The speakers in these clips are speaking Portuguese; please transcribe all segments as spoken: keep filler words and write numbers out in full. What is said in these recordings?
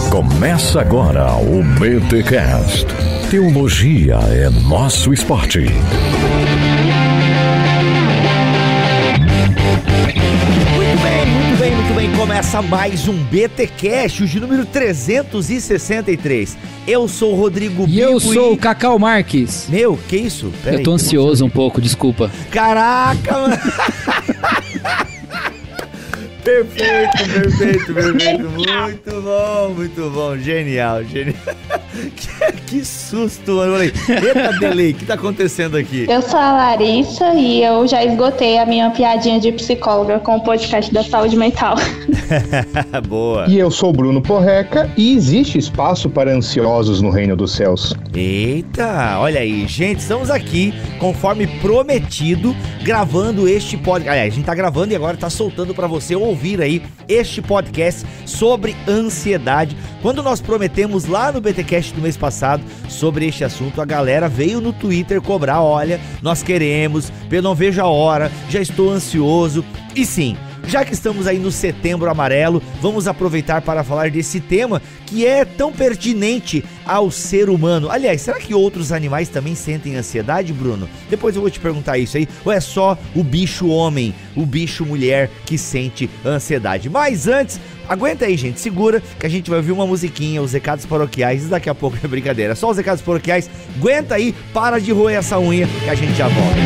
Começa agora o BTcast. Teologia é nosso esporte. Muito bem, muito bem, muito bem. Começa mais um BTcast, o de número trezentos e sessenta e três. Eu sou o Rodrigo Bibo. E eu sou o Cacau Marques. Meu, que isso? Pera eu aí, tô que ansioso um pouco, desculpa. Caraca, mano. Perfeito, perfeito, perfeito. Muito bom, muito bom. Genial, genial. Que, que susto, mano. Falei, eita, delay, o que tá acontecendo aqui? Eu sou a Larissa e eu já esgotei a minha piadinha de psicóloga com o podcast da saúde mental. Boa. E eu sou o Bruno Porreca e existe espaço para ansiosos no reino dos céus. Eita, olha aí, gente, estamos aqui, conforme prometido, gravando este podcast. Aliás, a gente tá gravando e agora tá soltando pra você ouvir aí este podcast sobre ansiedade. Quando nós prometemos lá no BTcast do mês passado sobre este assunto, a galera veio no Twitter cobrar, olha, nós queremos, eu não vejo a hora, já estou ansioso. E sim, já que estamos aí no Setembro Amarelo, vamos aproveitar para falar desse tema que é tão pertinente ao ser humano. Aliás, será que outros animais também sentem ansiedade, Bruno? Depois eu vou te perguntar isso aí. Ou é só o bicho homem, o bicho mulher que sente ansiedade? Mas antes, aguenta aí, gente, segura que a gente vai ouvir uma musiquinha, os recados paroquiais, e daqui a pouco é brincadeira. Só os recados paroquiais, aguenta aí, para de roer essa unha que a gente já volta.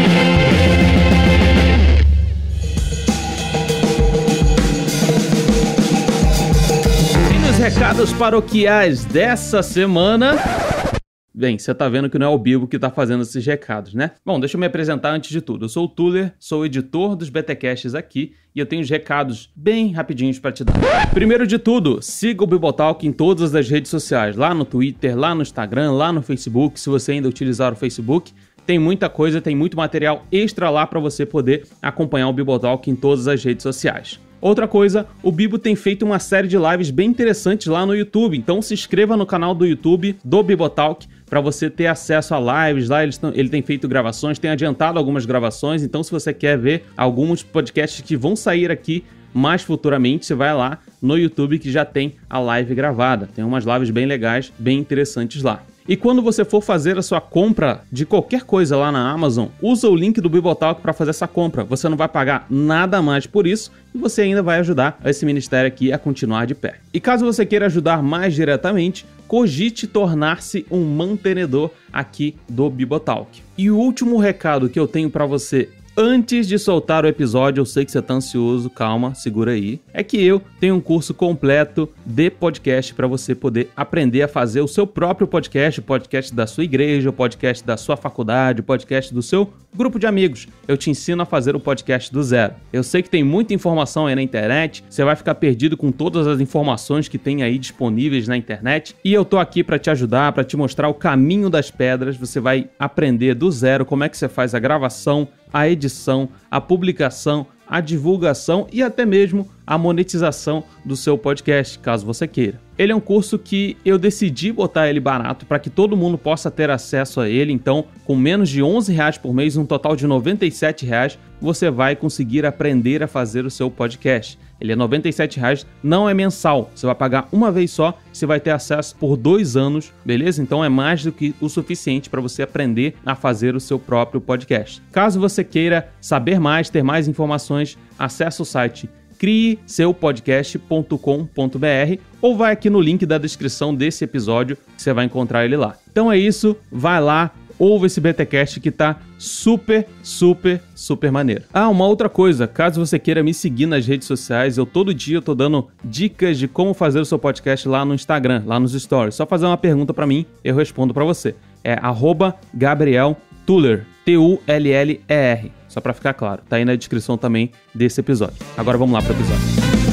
Recados paroquiais dessa semana. Bem, você tá vendo que não é o Bibo que tá fazendo esses recados, né? Bom, deixa eu me apresentar antes de tudo. Eu sou o Tuller, sou o editor dos BTcasts aqui e eu tenho os recados bem rapidinhos pra te dar. Primeiro de tudo, siga o Bibotalk em todas as redes sociais, lá no Twitter, lá no Instagram, lá no Facebook, se você ainda utilizar o Facebook. Tem muita coisa, tem muito material extra lá pra você poder acompanhar o Bibotalk em todas as redes sociais. Outra coisa, o Bibo tem feito uma série de lives bem interessantes lá no YouTube, então se inscreva no canal do YouTube do Bibotalk para você ter acesso a lives. Lá eles tão, ele tem feito gravações, tem adiantado algumas gravações, então se você quer ver alguns podcasts que vão sair aqui mais futuramente, você vai lá no YouTube que já tem a live gravada. Tem umas lives bem legais, bem interessantes lá. E quando você for fazer a sua compra de qualquer coisa lá na Amazon, usa o link do Bibotalk para fazer essa compra. Você não vai pagar nada mais por isso e você ainda vai ajudar esse ministério aqui a continuar de pé. E caso você queira ajudar mais diretamente, cogite tornar-se um mantenedor aqui do Bibotalk. E o último recado que eu tenho para você antes de soltar o episódio, eu sei que você tá ansioso, calma, segura aí, é que eu tenho um curso completo de podcast para você poder aprender a fazer o seu próprio podcast, o podcast da sua igreja, o podcast da sua faculdade, o podcast do seu grupo de amigos. Eu te ensino a fazer o podcast do zero. Eu sei que tem muita informação aí na internet, você vai ficar perdido com todas as informações que tem aí disponíveis na internet, e eu tô aqui para te ajudar, para te mostrar o caminho das pedras. Você vai aprender do zero como é que você faz a gravação, a edição, a publicação, a divulgação e até mesmo a monetização do seu podcast, caso você queira. Ele é um curso que eu decidi botar ele barato para que todo mundo possa ter acesso a ele, então com menos de onze reais por mês, um total de noventa e sete reais, você vai conseguir aprender a fazer o seu podcast. Ele é noventa e sete reais, não é mensal, você vai pagar uma vez só, você vai ter acesso por dois anos, beleza? Então é mais do que o suficiente para você aprender a fazer o seu próprio podcast. Caso você queira saber mais, ter mais informações, acesse o site crie seu podcast ponto com ponto b r ou vai aqui no link da descrição desse episódio que você vai encontrar ele lá. Então é isso, vai lá, ouve esse BTcast que tá super, super, super maneiro. Ah, uma outra coisa, caso você queira me seguir nas redes sociais, eu todo dia eu tô dando dicas de como fazer o seu podcast lá no Instagram, lá nos stories. Só fazer uma pergunta pra mim, eu respondo pra você. É arroba Gabriel Tuller, T U L L E R, só pra ficar claro. Tá aí na descrição também desse episódio. Agora vamos lá pro episódio.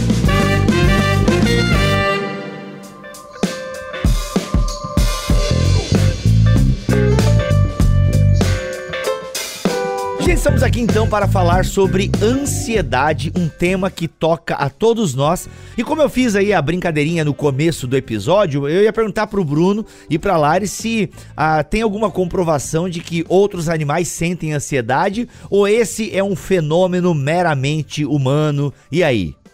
Estamos aqui então para falar sobre ansiedade, um tema que toca a todos nós. E como eu fiz aí a brincadeirinha no começo do episódio, eu ia perguntar pro Bruno e pra Lari se ah, tem alguma comprovação de que outros animais sentem ansiedade ou esse é um fenômeno meramente humano. E aí?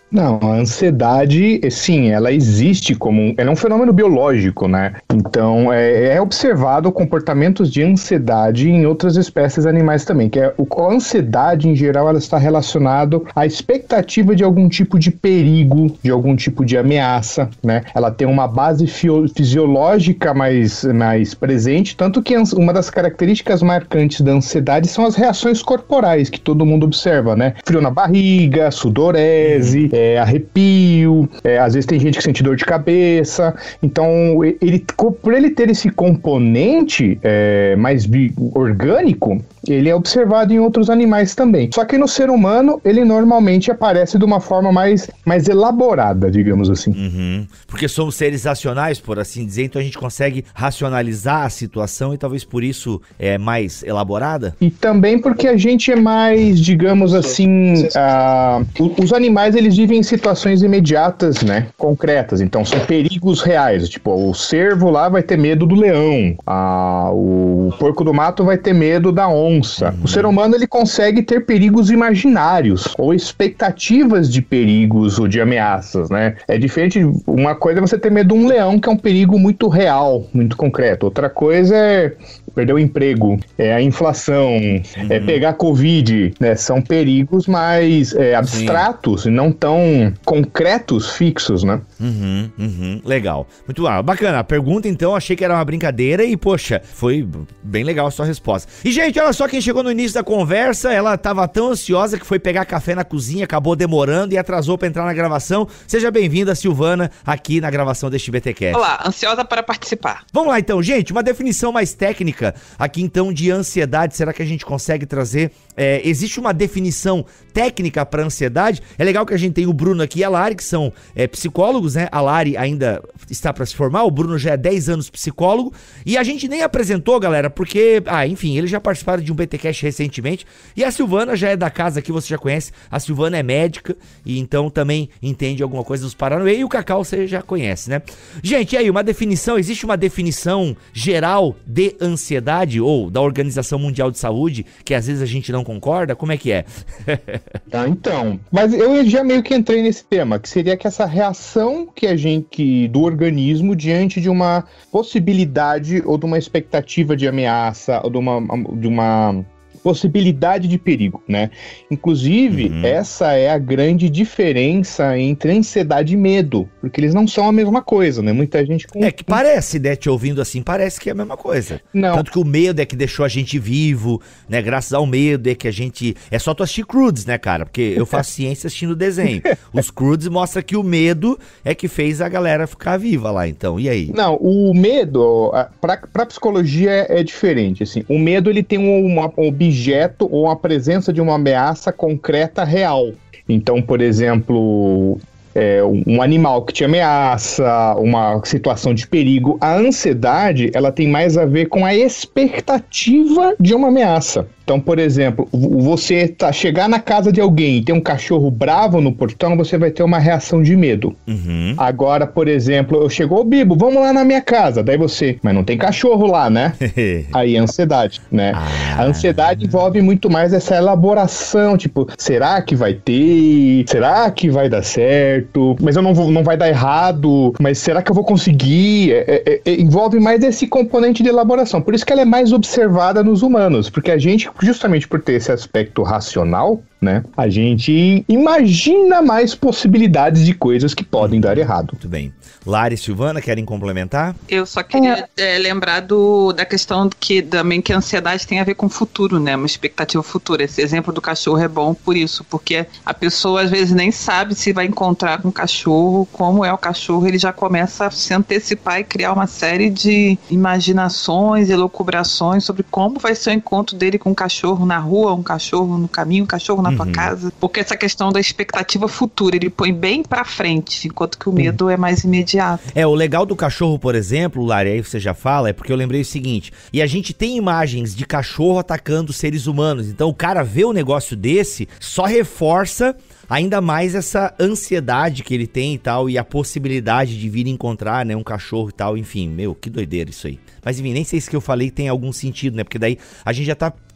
Não, a ansiedade, sim, ela existe como um, ela é um fenômeno biológico, né? Então, é, é observado comportamentos de ansiedade em outras espécies animais também, que é o, a ansiedade, em geral, ela está relacionada à expectativa de algum tipo de perigo, de algum tipo de ameaça, né? Ela tem uma base fio, fisiológica mais, mais presente, tanto que uma das características marcantes da ansiedade são as reações corporais, que todo mundo observa, né? Frio na barriga, sudorese, é, arrepio, é, às vezes tem gente que sente dor de cabeça. Então, ele, por ele ter esse componente é, mais bi- orgânico, ele é observado em outros animais também. Só que no ser humano, ele normalmente aparece de uma forma mais, mais elaborada, digamos assim. Uhum. Porque somos seres racionais, por assim dizer, então a gente consegue racionalizar a situação e talvez por isso é mais elaborada? E também porque a gente é mais, digamos assim, uh, os animais, eles vivem em situações imediatas, né, concretas, então são perigos reais, tipo, o cervo lá vai ter medo do leão, uh, o porco do mato vai ter medo da onça. Uhum. O ser humano, ele consegue ter perigos imaginários ou expectativas de perigos ou de ameaças, né? É diferente, uma coisa é você ter medo de um leão, que é um perigo muito real, muito concreto. Outra coisa é perder o emprego, é a inflação, uhum. é pegar Covid, né? São perigos mais é, abstratos Sim. e não tão concretos, fixos, né? Uhum, uhum. Legal. Muito bom. Bacana. A pergunta, então, achei que era uma brincadeira e, poxa, foi bem legal a sua resposta. E, gente, olha só, quem chegou no início da conversa, ela tava tão ansiosa que foi pegar café na cozinha, acabou demorando e atrasou pra entrar na gravação. Seja bem-vinda, Silvana, aqui na gravação deste BTcast. Olá, ansiosa para participar. Vamos lá, então, gente, uma definição mais técnica aqui, então, de ansiedade. Será que a gente consegue trazer? É, existe uma definição técnica para ansiedade? É legal que a gente tem o Bruno aqui e a Lari, que são é, psicólogos, né? A Lari ainda está para se formar, o Bruno já é dez anos psicólogo, e a gente nem apresentou, galera, porque, ah, enfim, eles já participaram de um BTcast recentemente, e a Silvana já é da casa aqui, você já conhece, a Silvana é médica, e então também entende alguma coisa dos Paranauê, e o Cacau você já conhece, né? Gente, e aí, uma definição, existe uma definição geral de ansiedade, ou da Organização Mundial de Saúde, que às vezes a gente não concorda? Como é que é? Ah, então, mas eu já meio que entrei nesse tema, que seria que essa reação que a gente, que, do organismo diante de uma possibilidade ou de uma expectativa de ameaça ou de uma, de uma possibilidade de perigo, né? Inclusive, uhum. essa é a grande diferença entre ansiedade e medo, porque eles não são a mesma coisa, né? Muita gente... Com... É que parece, né? Te ouvindo assim, parece que é a mesma coisa. Não. Tanto que o medo é que deixou a gente vivo, né? Graças ao medo é que a gente... É só tu assistir Croods, né, cara? Porque eu faço ciência assistindo desenho. Os Croods mostram que o medo é que fez a galera ficar viva lá, então. E aí? Não, o medo, pra, pra psicologia é, é diferente, assim. O medo, ele tem um, um objeto ou a presença de uma ameaça concreta real. Então, por exemplo, é, um animal que te ameaça, uma situação de perigo. A ansiedade, ela tem mais a ver com a expectativa de uma ameaça. Então, por exemplo, você tá, chegar na casa de alguém e ter um cachorro bravo no portão, você vai ter uma reação de medo. Uhum. Agora, por exemplo, eu chegou o Bibo, vamos lá na minha casa. Daí você, mas não tem cachorro lá, né? Aí é ansiedade, né? Ah. A ansiedade envolve muito mais essa elaboração, tipo, será que vai ter? Será que vai dar certo? Mas eu não vou, não vai dar errado? Mas será que eu vou conseguir? É, é, é, envolve mais esse componente de elaboração. Por isso que ela é mais observada nos humanos, porque a gente, justamente por ter esse aspecto racional, né, a gente imagina mais possibilidades de coisas que podem dar errado. Muito bem. Lari e Silvana, querem complementar? Eu só queria é. É, lembrar do, da questão que também que a ansiedade tem a ver com o futuro, né, uma expectativa futura. Esse exemplo do cachorro é bom por isso, porque a pessoa às vezes nem sabe se vai encontrar com o cachorro, como é o cachorro, ele já começa a se antecipar e criar uma série de imaginações e lucubrações sobre como vai ser o encontro dele com um cachorro na rua, um cachorro no caminho, um cachorro na tua casa, porque essa questão da expectativa futura, ele põe bem pra frente, enquanto que o medo uhum. é mais imediato. É, o legal do cachorro, por exemplo, Lari, aí você já fala, é porque eu lembrei o seguinte, e a gente tem imagens de cachorro atacando seres humanos, então o cara vê um negócio desse, só reforça ainda mais essa ansiedade que ele tem e tal, e a possibilidade de vir encontrar, né, um cachorro e tal, enfim, meu, que doideira isso aí. Mas enfim, nem sei se que eu falei tem algum sentido, né, porque daí a gente já tá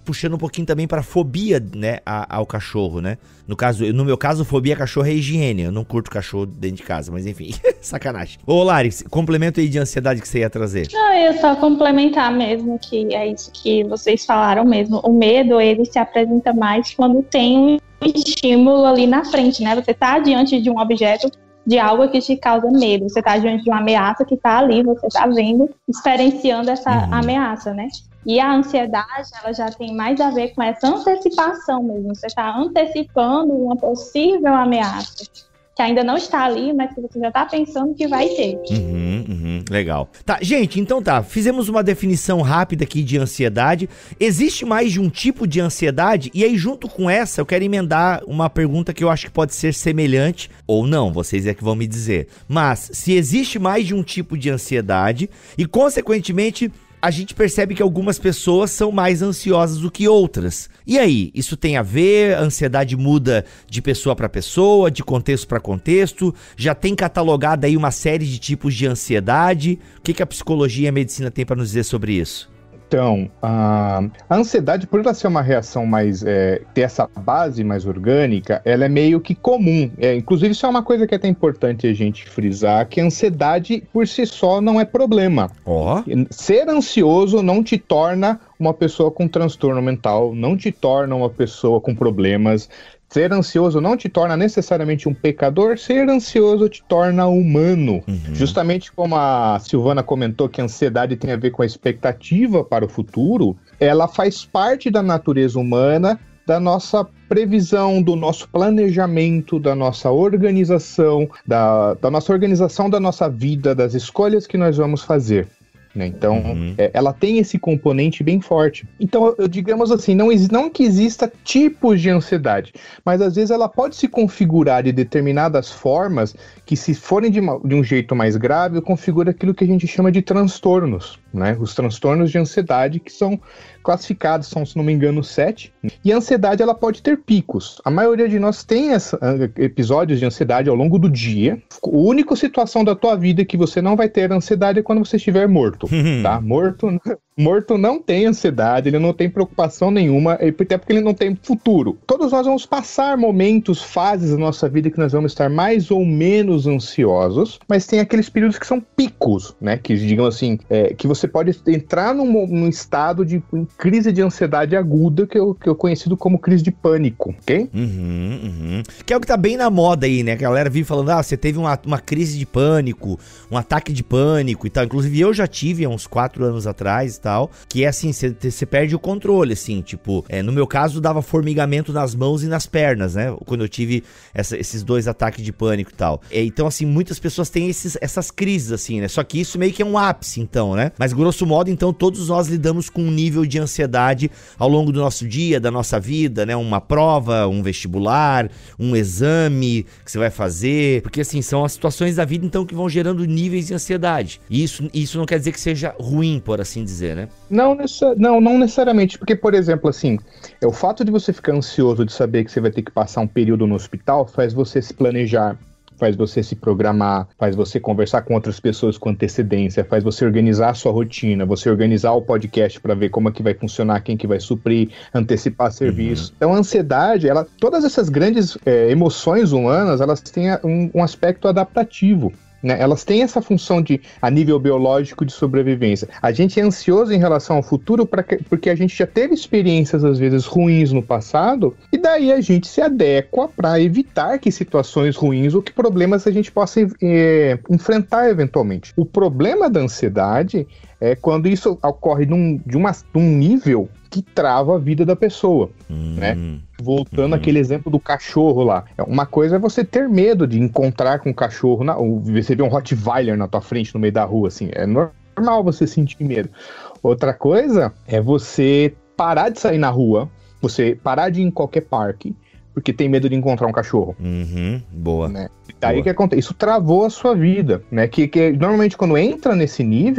puxando um pouquinho também pra fobia, né, a, ao cachorro, né? No caso, no meu caso, fobia a cachorro é higiene. Eu não curto cachorro dentro de casa, mas enfim, sacanagem. Ô, Lari, complemento aí de ansiedade que você ia trazer. Não, eu só complementar mesmo, que é isso que vocês falaram mesmo. O medo, ele se apresenta mais quando tem um estímulo ali na frente, né? Você tá diante de um objeto, de algo que te causa medo. Você tá diante de uma ameaça que tá ali, você tá vendo, experienciando essa uhum. ameaça, né? E a ansiedade, ela já tem mais a ver com essa antecipação mesmo. Você está antecipando uma possível ameaça, que ainda não está ali, mas que você já está pensando que vai ter. Uhum, uhum, legal. Tá, gente, então tá, fizemos uma definição rápida aqui de ansiedade. Existe mais de um tipo de ansiedade? E aí, junto com essa, eu quero emendar uma pergunta que eu acho que pode ser semelhante, ou não, vocês é que vão me dizer. Mas, se existe mais de um tipo de ansiedade, e consequentemente, a gente percebe que algumas pessoas são mais ansiosas do que outras. E aí, isso tem a ver? A ansiedade muda de pessoa para pessoa, de contexto para contexto? Já tem catalogado aí uma série de tipos de ansiedade? O que, que a psicologia e a medicina tem para nos dizer sobre isso? Então, a, a ansiedade, por ela ser uma reação mais, é, ter essa base mais orgânica, ela é meio que comum. É, inclusive, isso é uma coisa que é até importante a gente frisar, que a ansiedade, por si só, não é problema. Oh. Ser ansioso não te torna uma pessoa com transtorno mental, não te torna uma pessoa com problemas. Ser ansioso não te torna necessariamente um pecador, ser ansioso te torna humano. Uhum. Justamente como a Silvana comentou que a ansiedade tem a ver com a expectativa para o futuro, ela faz parte da natureza humana, da nossa previsão, do nosso planejamento, da nossa organização, da, da nossa organização da nossa vida, das escolhas que nós vamos fazer. Então, uhum. é, ela tem esse componente bem forte. Então, eu, digamos assim, não, não que exista tipos de ansiedade, mas às vezes ela pode se configurar de determinadas formas que, se forem de, uma, de um jeito mais grave, configura aquilo que a gente chama de transtornos, né? Os transtornos de ansiedade, que são classificados, são, se não me engano, sete. E a ansiedade, ela pode ter picos. A maioria de nós tem essa, episódios de ansiedade ao longo do dia. A única situação da tua vida que você não vai ter ansiedade é quando você estiver morto, tá? Morto, morto não tem ansiedade, ele não tem preocupação nenhuma, até porque ele não tem futuro. Todos nós vamos passar momentos, fases da nossa vida que nós vamos estar mais ou menos ansiosos, mas tem aqueles períodos que são picos, né? Que, digamos assim, é, que você pode entrar num, num estado de crise de ansiedade aguda, que eu, que eu conhecido como crise de pânico, ok? Uhum, uhum. Que é o que tá bem na moda aí, né? A galera vive falando, ah, você teve uma, uma crise de pânico, um ataque de pânico e tal. Inclusive eu já tive há uns quatro anos atrás e tal, que é assim, você perde o controle, assim, tipo, é, no meu caso dava formigamento nas mãos e nas pernas, né? Quando eu tive essa, esses dois ataques de pânico e tal. É, então, assim, muitas pessoas têm esses, essas crises, assim, né? Só que isso meio que é um ápice, então, né? Mas grosso modo, então, todos nós lidamos com um nível de ansiedade ao longo do nosso dia, da nossa vida, né? Uma prova, um vestibular, um exame que você vai fazer, porque assim, são as situações da vida então que vão gerando níveis de ansiedade. E isso, isso não quer dizer que seja ruim, por assim dizer, né? Não, não, não necessariamente, porque, por exemplo, assim, é o fato de você ficar ansioso de saber que você vai ter que passar um período no hospital faz você se planejar, faz você se programar, faz você conversar com outras pessoas com antecedência, faz você organizar a sua rotina, você organizar o podcast para ver como é que vai funcionar, quem que vai suprir, antecipar serviço. Uhum. Então a ansiedade, ela, todas essas grandes é, emoções humanas, elas têm um, um aspecto adaptativo. Né? Elas têm essa função de, a nível biológico, de sobrevivência. A gente é ansioso em relação ao futuro pra que, porque a gente já teve experiências, às vezes, ruins no passado, e daí a gente se adequa para evitar que situações ruins ou que problemas a gente possa é, enfrentar eventualmente. O problema da ansiedade é quando isso ocorre num, de, uma, de um nível que trava a vida da pessoa, hum, né? Voltando hum. àquele exemplo do cachorro lá. Uma coisa é você ter medo de encontrar com um cachorro, na, ou você ver um Rottweiler na tua frente no meio da rua, assim. É normal você sentir medo. Outra coisa é você parar de sair na rua, você parar de ir em qualquer parque, porque tem medo de encontrar um cachorro. Uhum, boa. Né? Daí o que acontece? Isso travou a sua vida, né? Que, que normalmente quando entra nesse nível,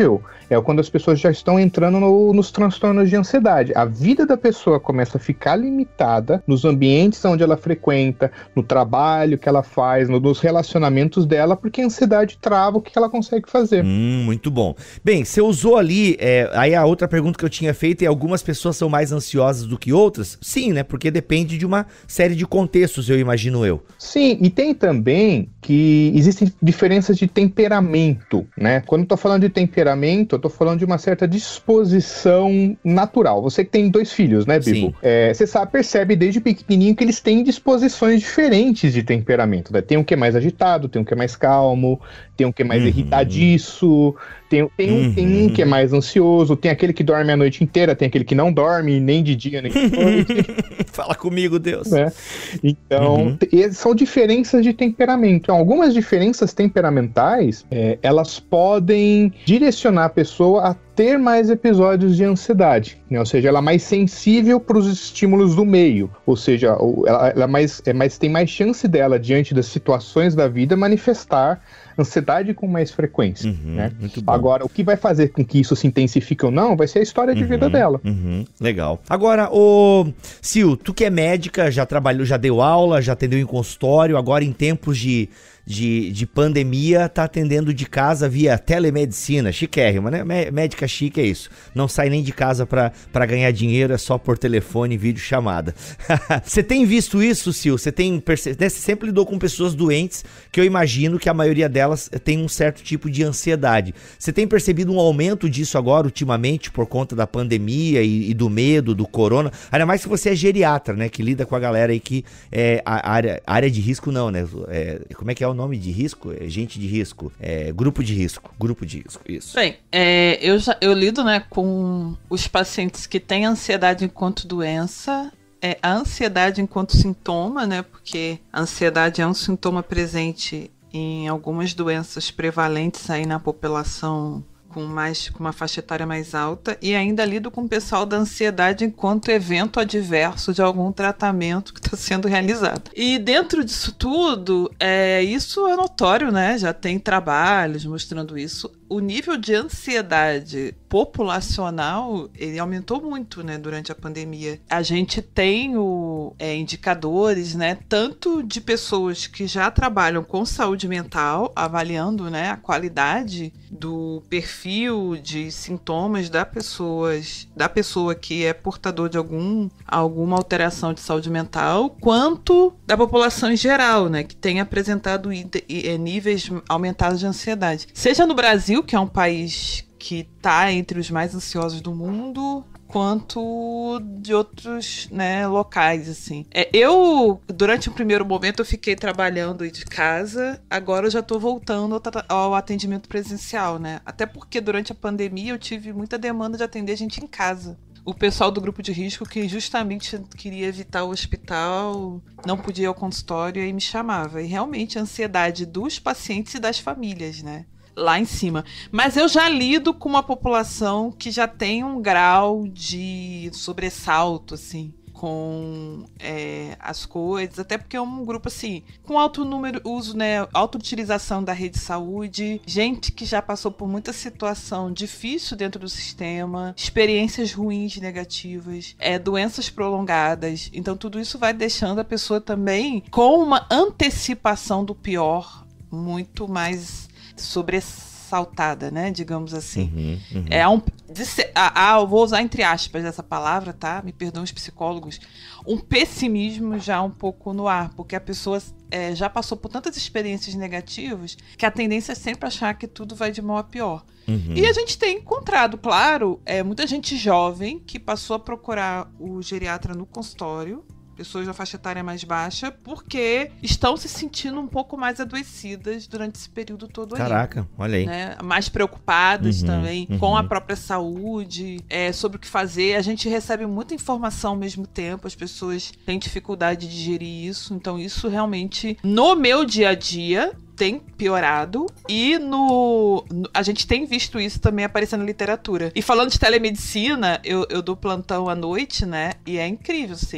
é quando as pessoas já estão entrando no, nos transtornos de ansiedade. A vida da pessoa começa a ficar limitada nos ambientes onde ela frequenta, no trabalho que ela faz, no, nos relacionamentos dela, porque a ansiedade trava o que ela consegue fazer. Hum, muito bom. Bem, você usou ali, é, aí a outra pergunta que eu tinha feito é: algumas pessoas são mais ansiosas do que outras? Sim, né? Porque depende de uma série de contextos, eu imagino eu. Sim, e tem também que existem diferenças de temperamento, né? Quando eu tô falando de temperamento, eu tô falando de uma certa disposição natural. Você que tem dois filhos, né, Bibo? É, você sabe, percebe desde pequenininho que eles têm disposições diferentes de temperamento, né? Tem um que é mais agitado, tem um que é mais calmo, tem um que é mais uhum. irritadiço, tem, tem, um, uhum. tem um que é mais ansioso, tem aquele que dorme a noite inteira, tem aquele que não dorme nem de dia nem de noite. Fala comigo, Deus. É. Então, uhum. t- são diferenças de temperamento. Então, algumas diferenças temperamentais, é, elas podem direcionar a pessoa a ter mais episódios de ansiedade, né? Ou seja, ela é mais sensível para os estímulos do meio, ou seja, ela, ela é mais, é mais, tem mais chance dela, diante das situações da vida, manifestar ansiedade com mais frequência, uhum, né? Muito bom. Agora, o que vai fazer com que isso se intensifique ou não vai ser a história de uhum, vida dela. Uhum, legal. Agora, ô Sil, tu que é médica, já trabalhou, já deu aula, já atendeu em consultório, agora em tempos de, de, de pandemia, tá atendendo de casa via telemedicina, chiquérrima, né? Médica chique é isso. Não sai nem de casa pra, pra ganhar dinheiro, é só por telefone, vídeo chamada. Você tem visto isso, Sil? Você tem perce... né? Você sempre lidou com pessoas doentes, que eu imagino que a maioria delas tem um certo tipo de ansiedade. Você tem percebido um aumento disso agora, ultimamente, por conta da pandemia e, e do medo, do corona? Ainda mais que você é geriatra, né? Que lida com a galera aí que é a área, área de risco não, né? É, como é que é o nome de risco? É gente de risco. É grupo de risco. Grupo de risco, isso. Bem, é, eu, já, eu lido, né, com os pacientes que têm ansiedade enquanto doença. É, a ansiedade enquanto sintoma, né? Porque a ansiedade é um sintoma presente em algumas doenças prevalentes aí na população com, mais, com uma faixa etária mais alta, e ainda lido com o pessoal da ansiedade enquanto evento adverso de algum tratamento que está sendo realizado. E dentro disso tudo, é, isso é notório, né? Já tem trabalhos mostrando isso. O nível de ansiedade populacional, ele aumentou muito, né, durante a pandemia. A gente tem o, é, indicadores, né, tanto de pessoas que já trabalham com saúde mental, avaliando, né, a qualidade do perfil de sintomas da, pessoas, da pessoa que é portador de algum, alguma alteração de saúde mental, quanto da população em geral, né, que tem apresentado níveis aumentados de ansiedade. Seja no Brasil, que é um país que está entre os mais ansiosos do mundo, quanto de outros, né, locais, assim. É, eu, durante o primeiro momento, eu fiquei trabalhando de casa, agora eu já estou voltando ao, ao atendimento presencial, né? Até porque durante a pandemia eu tive muita demanda de atender gente em casa. O pessoal do grupo de risco que justamente queria evitar o hospital, não podia ir ao consultório e me chamava. E realmente a ansiedade dos pacientes e das famílias, né? Lá em cima. Mas eu já lido com uma população que já tem um grau de sobressalto, assim, com é, as coisas, até porque é um grupo, assim, com alto número, uso, né, alta utilização da rede de saúde, gente que já passou por muita situação difícil dentro do sistema, experiências ruins, negativas, é, doenças prolongadas. Então tudo isso vai deixando a pessoa também com uma antecipação do pior muito mais sobressaltada, né? Digamos assim. Uhum, uhum. É um, ah, eu vou usar entre aspas essa palavra, tá? Me perdoem os psicólogos. Um pessimismo já um pouco no ar, porque a pessoa é, já passou por tantas experiências negativas que a tendência é sempre achar que tudo vai de mal a pior. Uhum. E a gente tem encontrado, claro, é, muita gente jovem que passou a procurar o geriatra no consultório, pessoas da faixa etária mais baixa, porque estão se sentindo um pouco mais adoecidas durante esse período todo. Caraca, aí, olha aí. Né? Mais preocupadas uhum, também uhum. com a própria saúde, é, sobre o que fazer. A gente recebe muita informação ao mesmo tempo, as pessoas têm dificuldade de digerir isso, então isso realmente, no meu dia a dia, tem piorado, e no, no a gente tem visto isso também aparecendo na literatura. E falando de telemedicina, eu, eu dou plantão à noite, né? E é incrível, assim.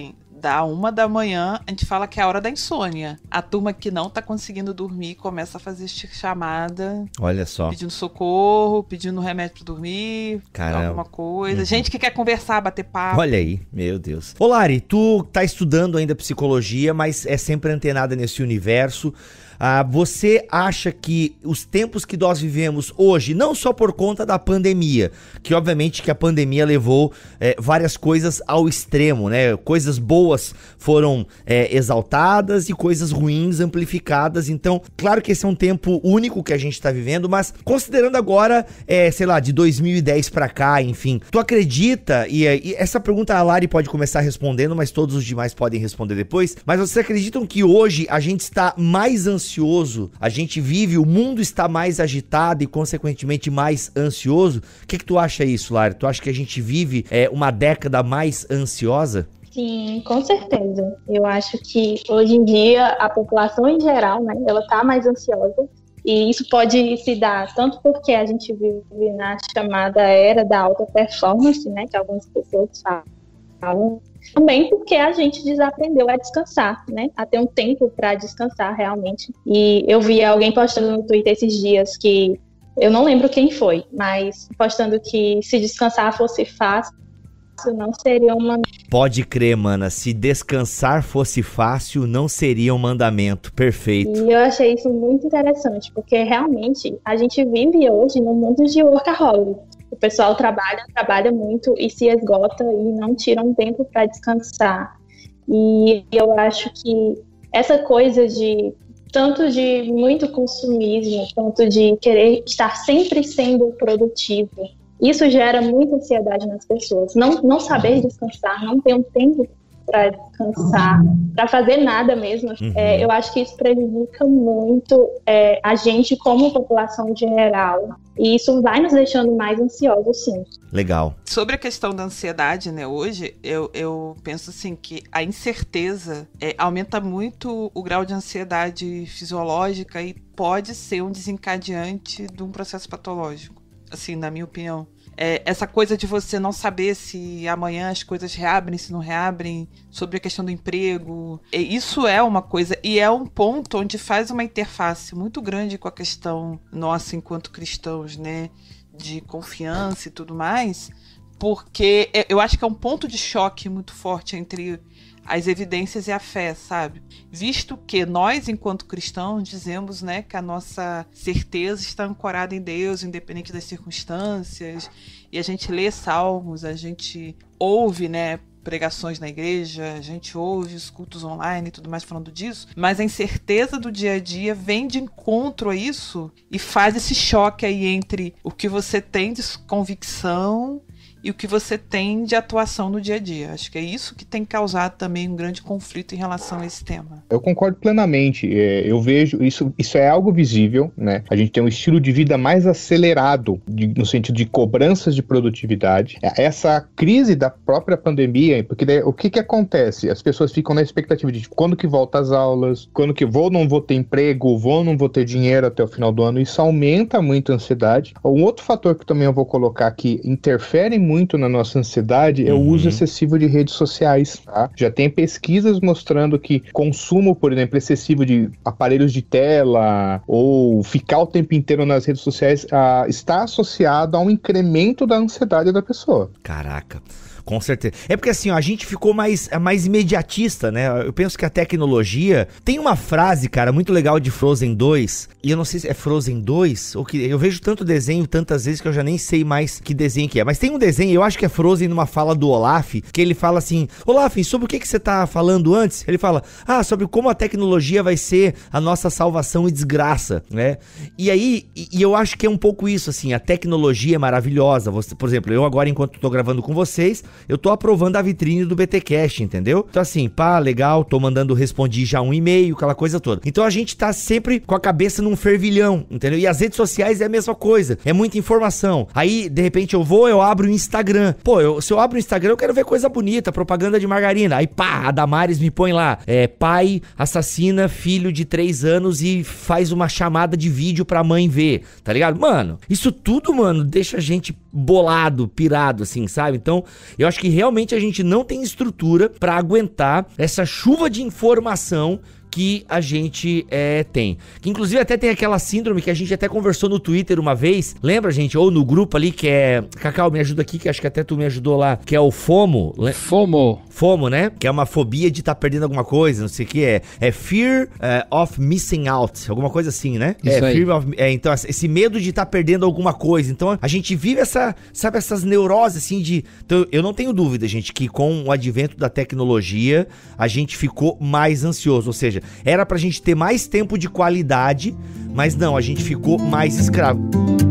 Da uma da manhã, a gente fala que é a hora da insônia. A turma que não tá conseguindo dormir começa a fazer chamada. Olha só. Pedindo socorro, pedindo remédio pra dormir, Caramba. alguma coisa. Uhum. Gente que quer conversar, bater papo. Olha aí, meu Deus. Ô Lari, tu tá estudando ainda psicologia, mas é sempre antenada nesse universo. Ah, você acha que os tempos que nós vivemos hoje, não só por conta da pandemia, que obviamente que a pandemia levou é, várias coisas ao extremo, né? Coisas boas foram é, exaltadas e coisas ruins amplificadas. Então, claro que esse é um tempo único que a gente tá vivendo, mas considerando agora, é, sei lá, de dois mil e dez pra cá, enfim, tu acredita, e, e essa pergunta a Lari pode começar respondendo, mas todos os demais podem responder depois, mas vocês acreditam que hoje a gente está mais ansioso? A gente vive, o mundo está mais agitado e consequentemente mais ansioso. O que que tu acha isso, Lari? Tu acha que a gente vive é, uma década mais ansiosa? Sim, com certeza. Eu acho que hoje em dia a população em geral, né, ela tá mais ansiosa. E isso pode se dar tanto porque a gente vive na chamada era da alta performance, né, que algumas pessoas falam. Também porque a gente desaprendeu a descansar, né? A ter um tempo para descansar realmente. E eu vi alguém postando no Twitter esses dias que, eu não lembro quem foi, mas postando que se descansar fosse fácil, não seria uma... Pode crer, mana, se descansar fosse fácil, não seria um mandamento. Perfeito. E eu achei isso muito interessante, porque realmente a gente vive hoje num mundo de workaholic. O pessoal trabalha, trabalha muito e se esgota e não tira um tempo para descansar. E eu acho que essa coisa de tanto de muito consumismo, tanto de querer estar sempre sendo produtivo, isso gera muita ansiedade nas pessoas. Não, não saber descansar, não ter um tempo para descansar, para fazer nada mesmo. Uhum. É, eu acho que isso prejudica muito é, a gente como população geral. E isso vai nos deixando mais ansiosos, sim. Legal. Sobre a questão da ansiedade, né, hoje, eu, eu penso assim que a incerteza é, aumenta muito o grau de ansiedade fisiológica e pode ser um desencadeante de um processo patológico, assim, na minha opinião. É, essa coisa de você não saber se amanhã as coisas reabrem, se não reabrem, sobre a questão do emprego. É, isso é uma coisa, e é um ponto onde faz uma interface muito grande com a questão nossa enquanto cristãos, né? De confiança e tudo mais, porque eu acho que é um ponto de choque muito forte entre as evidências e a fé, sabe? Visto que nós, enquanto cristãos, dizemos, né, que a nossa certeza está ancorada em Deus, independente das circunstâncias, e a gente lê salmos, a gente ouve, né, pregações na igreja, a gente ouve os cultos online e tudo mais falando disso, mas a incerteza do dia a dia vem de encontro a isso e faz esse choque aí entre o que você tem de convicção e o que você tem de atuação no dia a dia. Acho que é isso que tem causado também um grande conflito em relação a esse tema. Eu concordo plenamente. É, eu vejo, isso, isso é algo visível, né? A gente tem um estilo de vida mais acelerado, de, no sentido de cobranças de produtividade. Essa crise da própria pandemia, porque daí, o que que acontece? As pessoas ficam na expectativa de quando que volta as aulas, quando que vou ou não vou ter emprego, vou ou não vou ter dinheiro até o final do ano. Isso aumenta muito a ansiedade. Um outro fator que também eu vou colocar que interfere muito muito na nossa ansiedade é o uhum. uso excessivo de redes sociais, tá? Já tem pesquisas mostrando que consumo, por exemplo, excessivo de aparelhos de tela ou ficar o tempo inteiro nas redes sociais uh, está associado a um incremento da ansiedade da pessoa. Caraca. Com certeza. É porque assim, ó, a gente ficou mais, mais imediatista, né? Eu penso que a tecnologia... Tem uma frase, cara, muito legal de Frozen dois, e eu não sei se é Frozen dois, ou que... Eu vejo tanto desenho tantas vezes que eu já nem sei mais que desenho que é. Mas tem um desenho, eu acho que é Frozen, numa fala do Olaf, que ele fala assim: Olaf, sobre o que, que você tá falando antes? Ele fala, ah, sobre como a tecnologia vai ser a nossa salvação e desgraça, né? E aí, e, e eu acho que é um pouco isso, assim, a tecnologia é maravilhosa. Você, por exemplo, eu agora, enquanto tô gravando com vocês, eu tô aprovando a vitrine do BTcast, entendeu? Então assim, pá, legal, tô mandando respondi já um e-mail, aquela coisa toda. Então a gente tá sempre com a cabeça num fervilhão, entendeu? E as redes sociais é a mesma coisa, é muita informação. Aí, de repente, eu vou, eu abro o Instagram. Pô, eu, se eu abro o Instagram, eu quero ver coisa bonita, propaganda de margarina. Aí, pá, a Damares me põe lá, é, pai assassina filho de três anos e faz uma chamada de vídeo pra mãe ver, tá ligado? Mano, isso tudo, mano, deixa a gente bolado, pirado, assim, sabe? Então, eu acho que realmente a gente não tem estrutura pra aguentar essa chuva de informação que a gente é, tem. Que inclusive até tem aquela síndrome que a gente até conversou no Twitter uma vez. Lembra, gente? Ou no grupo ali que é... Cacau, me ajuda aqui, que acho que até tu me ajudou lá. Que é o FOMO. Le... FOMO. FOMO, né? Que é uma fobia de estar tá perdendo alguma coisa, não sei o que é. É Fear uh, of Missing Out. Alguma coisa assim, né? Isso é, aí. Fear of, é, então, esse medo de estar tá perdendo alguma coisa. Então, a gente vive essa, sabe, essas neuroses, assim, de... Então, eu não tenho dúvida, gente, que com o advento da tecnologia, a gente ficou mais ansioso. Ou seja, era pra gente ter mais tempo de qualidade, mas não, a gente ficou mais escravo.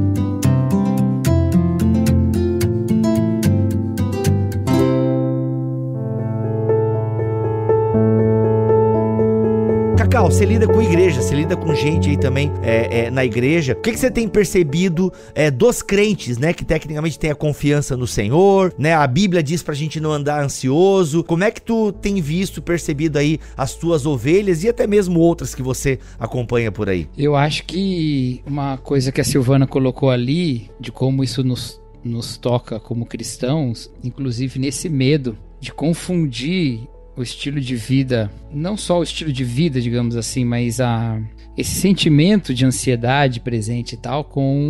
Cacau, você lida com igreja, você lida com gente aí também é, é, na igreja. O que, que você tem percebido é, dos crentes, né? Que tecnicamente tem a confiança no Senhor, né? A Bíblia diz pra gente não andar ansioso. Como é que tu tem visto, percebido aí as tuas ovelhas e até mesmo outras que você acompanha por aí? Eu acho que uma coisa que a Silvana colocou ali, de como isso nos, nos toca como cristãos, inclusive nesse medo de confundir o estilo de vida, não só o estilo de vida, digamos assim, mas a, esse sentimento de ansiedade presente e tal,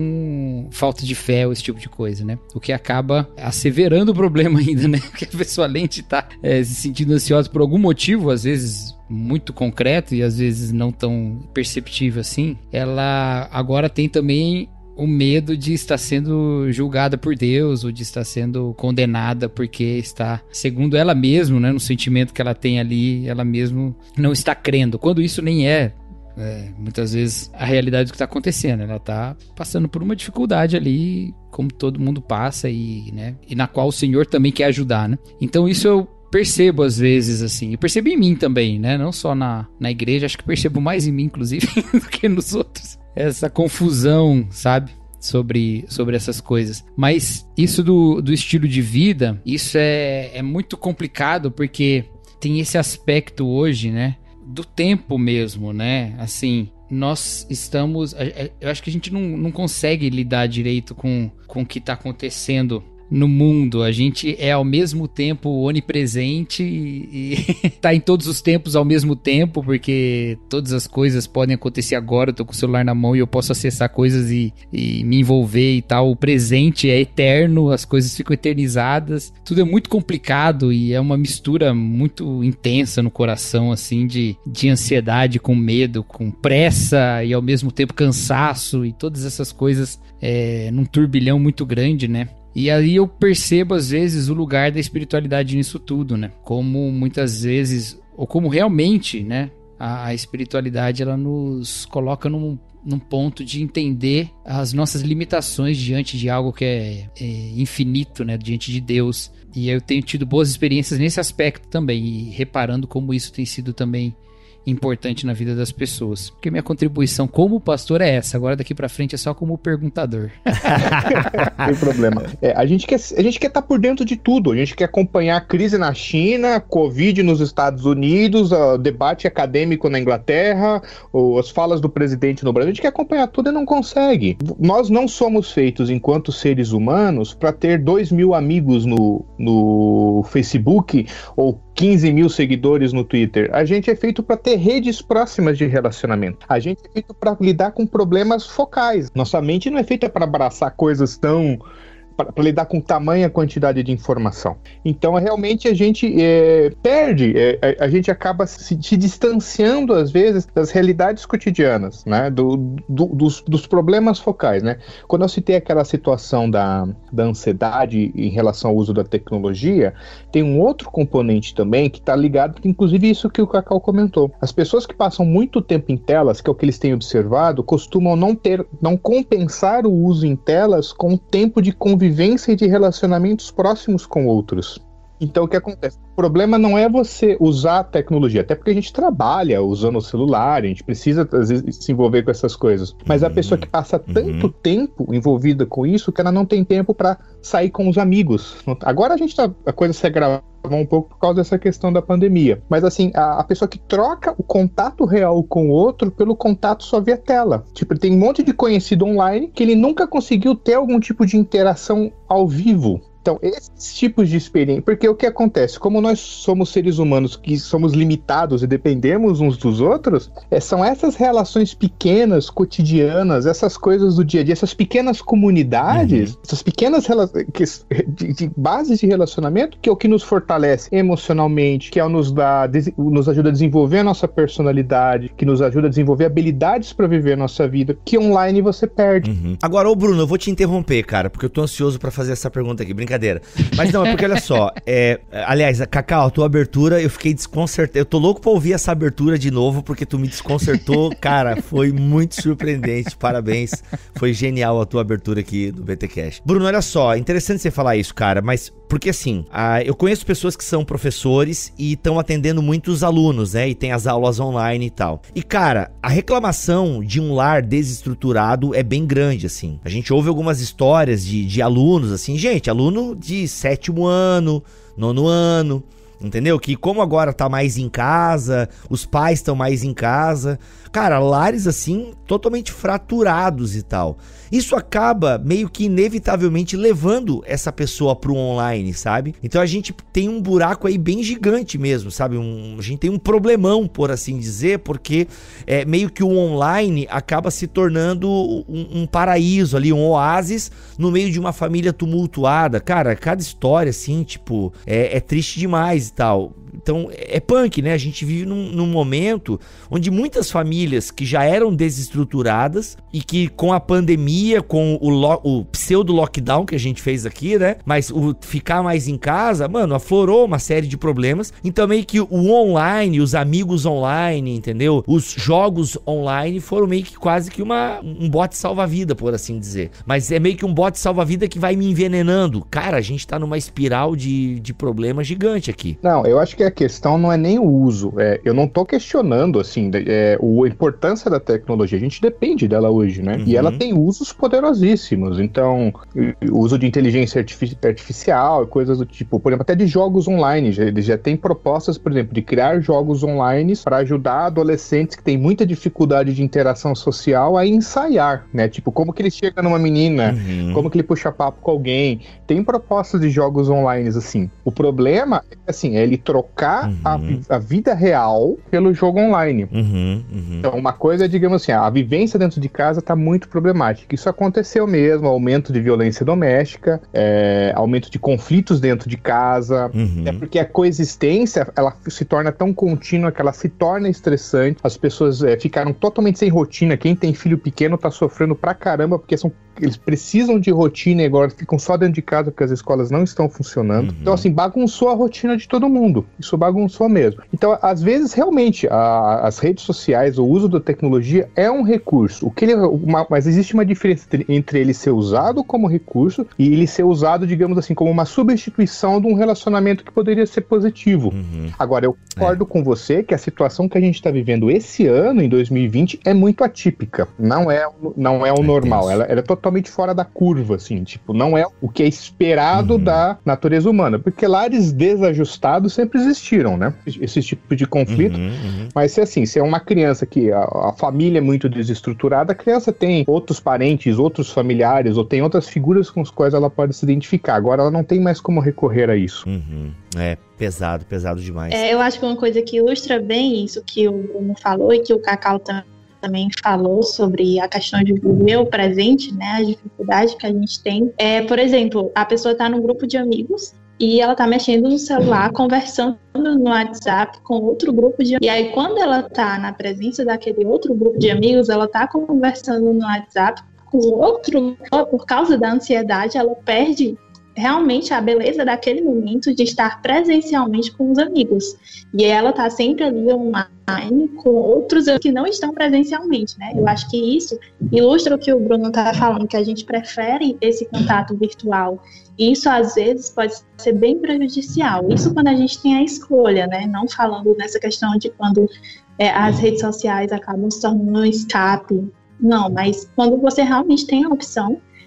com falta de fé ou esse tipo de coisa, né? O que acaba asseverando o problema ainda, né? Porque a pessoa, além de estar é, se sentindo ansiosa por algum motivo, às vezes muito concreto e às vezes não tão perceptível assim, ela agora tem também o medo de estar sendo julgada por Deus ou de estar sendo condenada porque está, segundo ela mesma, né, no sentimento que ela tem ali, ela mesma não está crendo, quando isso nem é, é muitas vezes a realidade do que está acontecendo. Ela está passando por uma dificuldade ali, como todo mundo passa, e, né, e na qual o Senhor também quer ajudar, né? Então isso eu percebo às vezes, assim, eu percebo em mim também, né, não só na, na igreja, acho que percebo mais em mim, inclusive, do que nos outros. Essa confusão, sabe, sobre, sobre essas coisas. Mas isso do, do estilo de vida, isso é, é muito complicado, porque tem esse aspecto hoje, né, do tempo mesmo, né, assim, nós estamos, eu acho que a gente não, não consegue lidar direito com, com o que está acontecendo no mundo. A gente é ao mesmo tempo onipresente e, e tá em todos os tempos ao mesmo tempo, porque todas as coisas podem acontecer agora. Eu tô com o celular na mão e eu posso acessar coisas e, e me envolver e tal. O presente é eterno, as coisas ficam eternizadas. Tudo é muito complicado e é uma mistura muito intensa no coração, assim, de, de ansiedade com medo, com pressa e ao mesmo tempo cansaço e todas essas coisas é, num turbilhão muito grande, né? E aí eu percebo às vezes o lugar da espiritualidade nisso tudo, né? Como muitas vezes, ou como realmente, né, a, a espiritualidade ela nos coloca num, num ponto de entender as nossas limitações diante de algo que é, é infinito, né, diante de Deus. E eu tenho tido boas experiências nesse aspecto também, e reparando como isso tem sido também importante na vida das pessoas. Porque minha contribuição como pastor é essa. Agora daqui pra frente é só como perguntador. Não tem problema. É, a gente quer a gente quer estar por dentro de tudo. A gente quer acompanhar a crise na China, Covid nos Estados Unidos, o debate acadêmico na Inglaterra, ou as falas do presidente no Brasil. A gente quer acompanhar tudo e não consegue. Nós não somos feitos, enquanto seres humanos, para ter dois mil amigos no, no Facebook ou quinze mil seguidores no Twitter. A gente é feito para ter redes próximas de relacionamento. A gente é feito para lidar com problemas focais. Nossa mente não é feita para abraçar coisas tão... para lidar com tamanha quantidade de informação. Então, realmente, a gente é, perde, é, a, a gente acaba se, se distanciando, às vezes, das realidades cotidianas, né? Do, do, dos, dos problemas focais, né? Quando eu citei aquela situação da, da ansiedade em relação ao uso da tecnologia, tem um outro componente também que está ligado, inclusive isso que o Cacau comentou. As pessoas que passam muito tempo em telas, que é o que eles têm observado, costumam não ter, não compensar o uso em telas com o tempo de convivência vivência e de relacionamentos próximos com outros. Então, o que acontece? O problema não é você usar a tecnologia, até porque a gente trabalha usando o celular, a gente precisa, às vezes, se envolver com essas coisas. Mas a pessoa que passa tanto uhum. tempo envolvida com isso, que ela não tem tempo para sair com os amigos. Agora a gente tá, a coisa se agravou um pouco por causa dessa questão da pandemia. Mas assim, a, a pessoa que troca o contato real com o outro pelo contato só via tela. Tipo, ele tem um monte de conhecido online que ele nunca conseguiu ter algum tipo de interação ao vivo. Então, esses tipos de experiência... Porque o que acontece? Como nós somos seres humanos que somos limitados e dependemos uns dos outros, é, são essas relações pequenas, cotidianas, essas coisas do dia a dia, essas pequenas comunidades, uhum. essas pequenas de, de bases de relacionamento, que é o que nos fortalece emocionalmente, que é o nos, dá, nos ajuda a desenvolver a nossa personalidade, que nos ajuda a desenvolver habilidades para viver a nossa vida, que online você perde. Uhum. Agora, ô Bruno, eu vou te interromper, cara, porque eu tô ansioso para fazer essa pergunta aqui. Brincadeira. Mas não, é porque olha só, é, aliás, Cacau, a tua abertura eu fiquei desconcertado, eu tô louco pra ouvir essa abertura de novo, porque tu me desconcertou, cara, foi muito surpreendente, parabéns, foi genial a tua abertura aqui do BTcast. Bruno, olha só, interessante você falar isso, cara, mas porque assim, a, eu conheço pessoas que são professores e estão atendendo muitos alunos, né, e tem as aulas online e tal, e cara, a reclamação de um lar desestruturado é bem grande, assim, a gente ouve algumas histórias de, de alunos, assim, gente, aluno de sétimo ano, nono ano, entendeu? Que como agora tá mais em casa, os pais estão mais em casa, cara, lares assim, totalmente fraturados e tal. Isso acaba meio que inevitavelmente levando essa pessoa pro online, sabe? Então a gente tem um buraco aí bem gigante mesmo, sabe? Um, a gente tem um problemão, por assim dizer, porque é, meio que o online acaba se tornando um, um paraíso ali, um oásis no meio de uma família tumultuada. Cara, cada história assim, tipo, é, é triste demais e tal. Então é punk, né? A gente vive num, num momento onde muitas famílias que já eram desestruturadas e que com a pandemia, com o, lo, o pseudo-lockdown que a gente fez aqui, né? Mas o ficar mais em casa, mano, aflorou uma série de problemas. Então meio que o online, os amigos online, entendeu? Os jogos online foram meio que quase que uma, um bote salva-vida, por assim dizer. Mas é meio que um bote salva-vida que vai me envenenando. Cara, a gente tá numa espiral de, de problema gigante aqui. Não, eu acho que a questão não é nem o uso. É, eu não tô questionando, assim, é, a importância da tecnologia. A gente depende dela hoje, né? Uhum. E ela tem usos poderosíssimos. Então, o uso de inteligência artifici- artificial, coisas do tipo, por exemplo, até de jogos online. Já, já tem propostas, por exemplo, de criar jogos online para ajudar adolescentes que têm muita dificuldade de interação social a ensaiar, né? Tipo, como que ele chega numa menina, uhum. como que ele puxa papo com alguém. Tem propostas de jogos online, assim. O problema, assim, é ele trocar Uhum. A, a vida real pelo jogo online. Uhum, uhum. Então, uma coisa é, digamos assim, a vivência dentro de casa está muito problemática. Isso aconteceu mesmo, aumento de violência doméstica, é, aumento de conflitos dentro de casa, uhum. é porque a coexistência, ela se torna tão contínua que ela se torna estressante. As pessoas é, ficaram totalmente sem rotina. Quem tem filho pequeno tá sofrendo pra caramba, porque são, eles precisam de rotina e agora ficam só dentro de casa porque as escolas não estão funcionando. Uhum. Então, assim, bagunçou a rotina de todo mundo. Isso bagunçou mesmo. Então, às vezes, realmente, a, as redes sociais, o uso da tecnologia é um recurso. O que ele, uma, mas existe uma diferença entre, entre ele ser usado como recurso e ele ser usado, digamos assim, como uma substituição de um relacionamento que poderia ser positivo. Uhum. Agora, eu concordo é. com você que a situação que a gente está vivendo esse ano, em dois mil e vinte, é muito atípica. Não é, não é o é normal. Ela, ela é totalmente fora da curva, assim. Tipo, não é o que é esperado uhum. da natureza humana. Porque lares desajustados sempre existiram, né? Esse tipo de conflito. Uhum, uhum. Mas se assim, se é uma criança que a, a família é muito desestruturada, a criança tem outros parentes, outros familiares, ou tem outras figuras com as quais ela pode se identificar. Agora ela não tem mais como recorrer a isso. Uhum. É, pesado, pesado demais. É, eu acho que uma coisa que ilustra bem isso que o Bruno falou e que o Cacau também também falou sobre a questão de viver o presente, né, a dificuldade que a gente tem. É, por exemplo, a pessoa está num grupo de amigos e ela tá mexendo no celular, conversando no WhatsApp com outro grupo de amigos. E aí, quando ela tá na presença daquele outro grupo de amigos, ela tá conversando no WhatsApp com outro, por causa da ansiedade, ela perde realmente a beleza daquele momento de estar presencialmente com os amigos. E ela tá sempre ali online com outros que não estão presencialmente, né? Eu acho que isso ilustra o que o Bruno tá falando, que a gente prefere esse contato virtual. E isso, às vezes, pode ser bem prejudicial. Isso quando a gente tem a escolha, né? Não falando nessa questão de quando é, as redes sociais acabam se tornando um escape. Não, mas quando você realmente tem a opção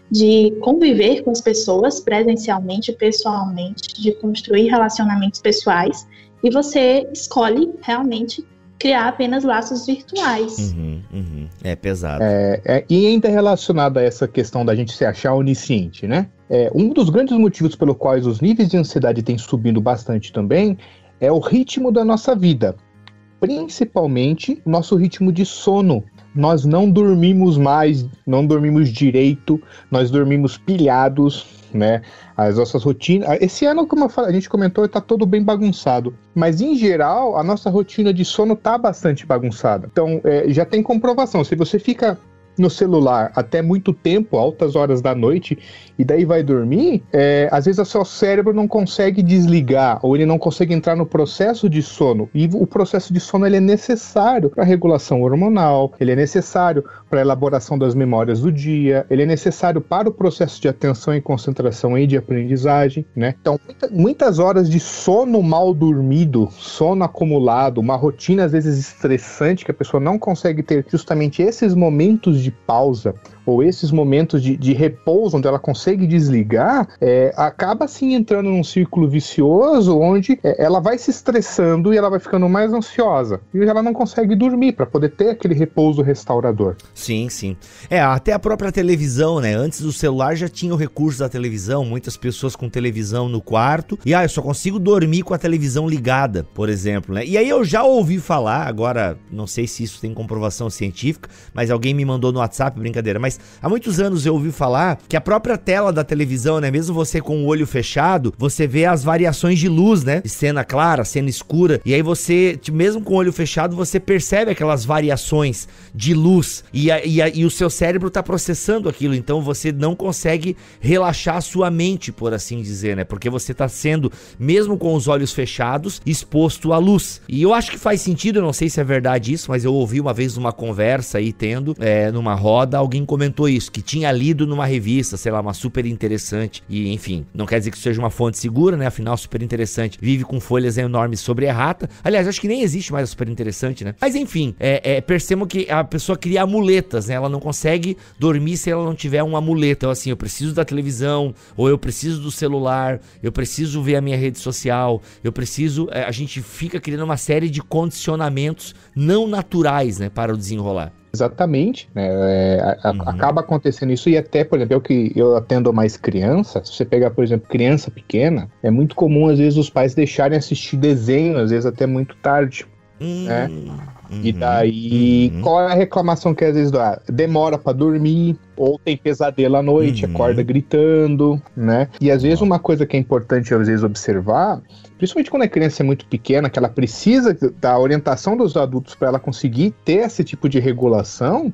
de conviver com as pessoas presencialmente, pessoalmente, de construir relacionamentos pessoais, e você escolhe realmente criar apenas laços virtuais. Uhum, uhum. É pesado. É, é, e ainda relacionado a essa questão da gente se achar onisciente, né? É, um dos grandes motivos pelo quais os níveis de ansiedade têm subindo bastante também é o ritmo da nossa vida, principalmente o nosso ritmo de sono. Nós não dormimos mais, não dormimos direito, nós dormimos pilhados, né? As nossas rotinas... Esse ano, como a gente comentou, está todo bem bagunçado. Mas, em geral, a nossa rotina de sono está bastante bagunçada. Então, é, já tem comprovação. Se você fica no celular até muito tempo, altas horas da noite, e daí vai dormir, é, às vezes o seu cérebro não consegue desligar, ou ele não consegue entrar no processo de sono. E o processo de sono ele é necessário para a regulação hormonal, ele é necessário para a elaboração das memórias do dia, ele é necessário para o processo de atenção e concentração e de aprendizagem, né? Então, muita, muitas horas de sono mal dormido, sono acumulado, uma rotina às vezes estressante que a pessoa não consegue ter justamente esses momentos de pausa, ou esses momentos de, de repouso, onde ela consegue desligar, é, acaba assim entrando num círculo vicioso, onde é, ela vai se estressando e ela vai ficando mais ansiosa, e ela não consegue dormir para poder ter aquele repouso restaurador. Sim, sim. É, até a própria televisão, né? Antes do celular já tinha o recurso da televisão, muitas pessoas com televisão no quarto, e ah, eu só consigo dormir com a televisão ligada, por exemplo, né? E aí eu já ouvi falar, agora não sei se isso tem comprovação científica, mas alguém me mandou no WhatsApp, brincadeira, mas há muitos anos eu ouvi falar que a própria tela da televisão, né, mesmo você com o olho fechado, você vê as variações de luz, né, de cena clara, cena escura, e aí você, mesmo com o olho fechado, você percebe aquelas variações de luz, e, a, e, a, e o seu cérebro tá processando aquilo, então você não consegue relaxar a sua mente, por assim dizer, né, porque você tá sendo, mesmo com os olhos fechados, exposto à luz. E eu acho que faz sentido, eu não sei se é verdade isso, mas eu ouvi uma vez numa conversa aí, tendo, é, numa roda, alguém comentou isso, que tinha lido numa revista, sei lá, uma super interessante, e enfim, não quer dizer que isso seja uma fonte segura, né, afinal, super interessante, vive com folhas enormes sobre errata, aliás, acho que nem existe mais a super interessante, né, mas enfim, é, é, percebam que a pessoa cria amuletas, né, ela não consegue dormir se ela não tiver um amuleto, então assim, eu preciso da televisão, ou eu preciso do celular, eu preciso ver a minha rede social, eu preciso, é, a gente fica criando uma série de condicionamentos não naturais, né, para o desenrolar. Exatamente, né? É, a, uhum. Acaba acontecendo isso, e até, por exemplo, eu que eu atendo mais criança, se você pegar, por exemplo, criança pequena, é muito comum, às vezes, os pais deixarem assistir desenho, às vezes até muito tarde, uhum. né? Uhum. E daí, uhum. qual é a reclamação que às vezes dá? Demora pra dormir, ou tem pesadelo à noite, uhum. acorda gritando, né? E às vezes uma coisa que é importante, às vezes, observar, principalmente quando a criança é muito pequena, que ela precisa da orientação dos adultos para ela conseguir ter esse tipo de regulação,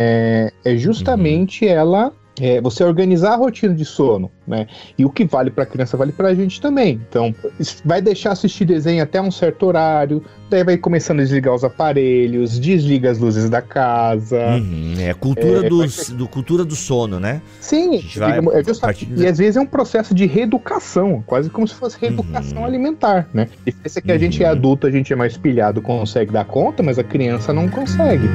é, é justamente uhum. ela... É, você organizar a rotina de sono, né? E o que vale para a criança vale para a gente também. Então, vai deixar assistir desenho até um certo horário, daí vai começando a desligar os aparelhos, desliga as luzes da casa. Uhum, é a cultura, é, dos, ter... do, cultura do sono, né? Sim, vai, é justamente, e às vezes é um processo de reeducação, quase como se fosse reeducação uhum. alimentar, né? A diferença é que a uhum. gente é adulto, a gente é mais pilhado, consegue dar conta, mas a criança não consegue.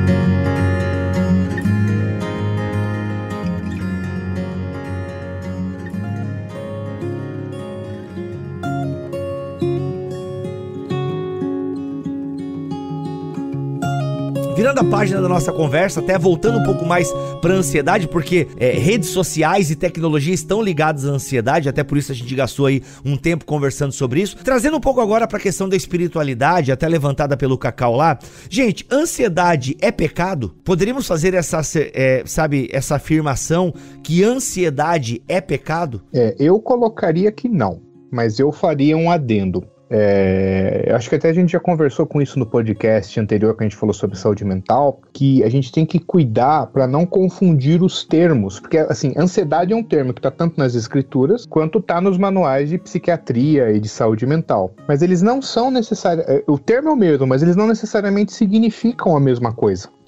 Virando a página da nossa conversa, até voltando um pouco mais para a ansiedade, porque é, redes sociais e tecnologia estão ligadas à ansiedade, até por isso a gente gastou aí um tempo conversando sobre isso. Trazendo um pouco agora para a questão da espiritualidade, até levantada pelo Cacau lá. Gente, ansiedade é pecado? Poderíamos fazer essa, é, sabe, essa afirmação que ansiedade é pecado? É, eu colocaria que não, mas eu faria um adendo. É, acho que até a gente já conversou com isso no podcast anterior, que a gente falou sobre saúde mental, que a gente tem que cuidar para não confundir os termos, porque assim, ansiedade é um termo que está tanto nas escrituras quanto está nos manuais de psiquiatria e de saúde mental, mas eles não são necessariamente, o termo é o mesmo, mas eles não necessariamente significam a mesma coisa.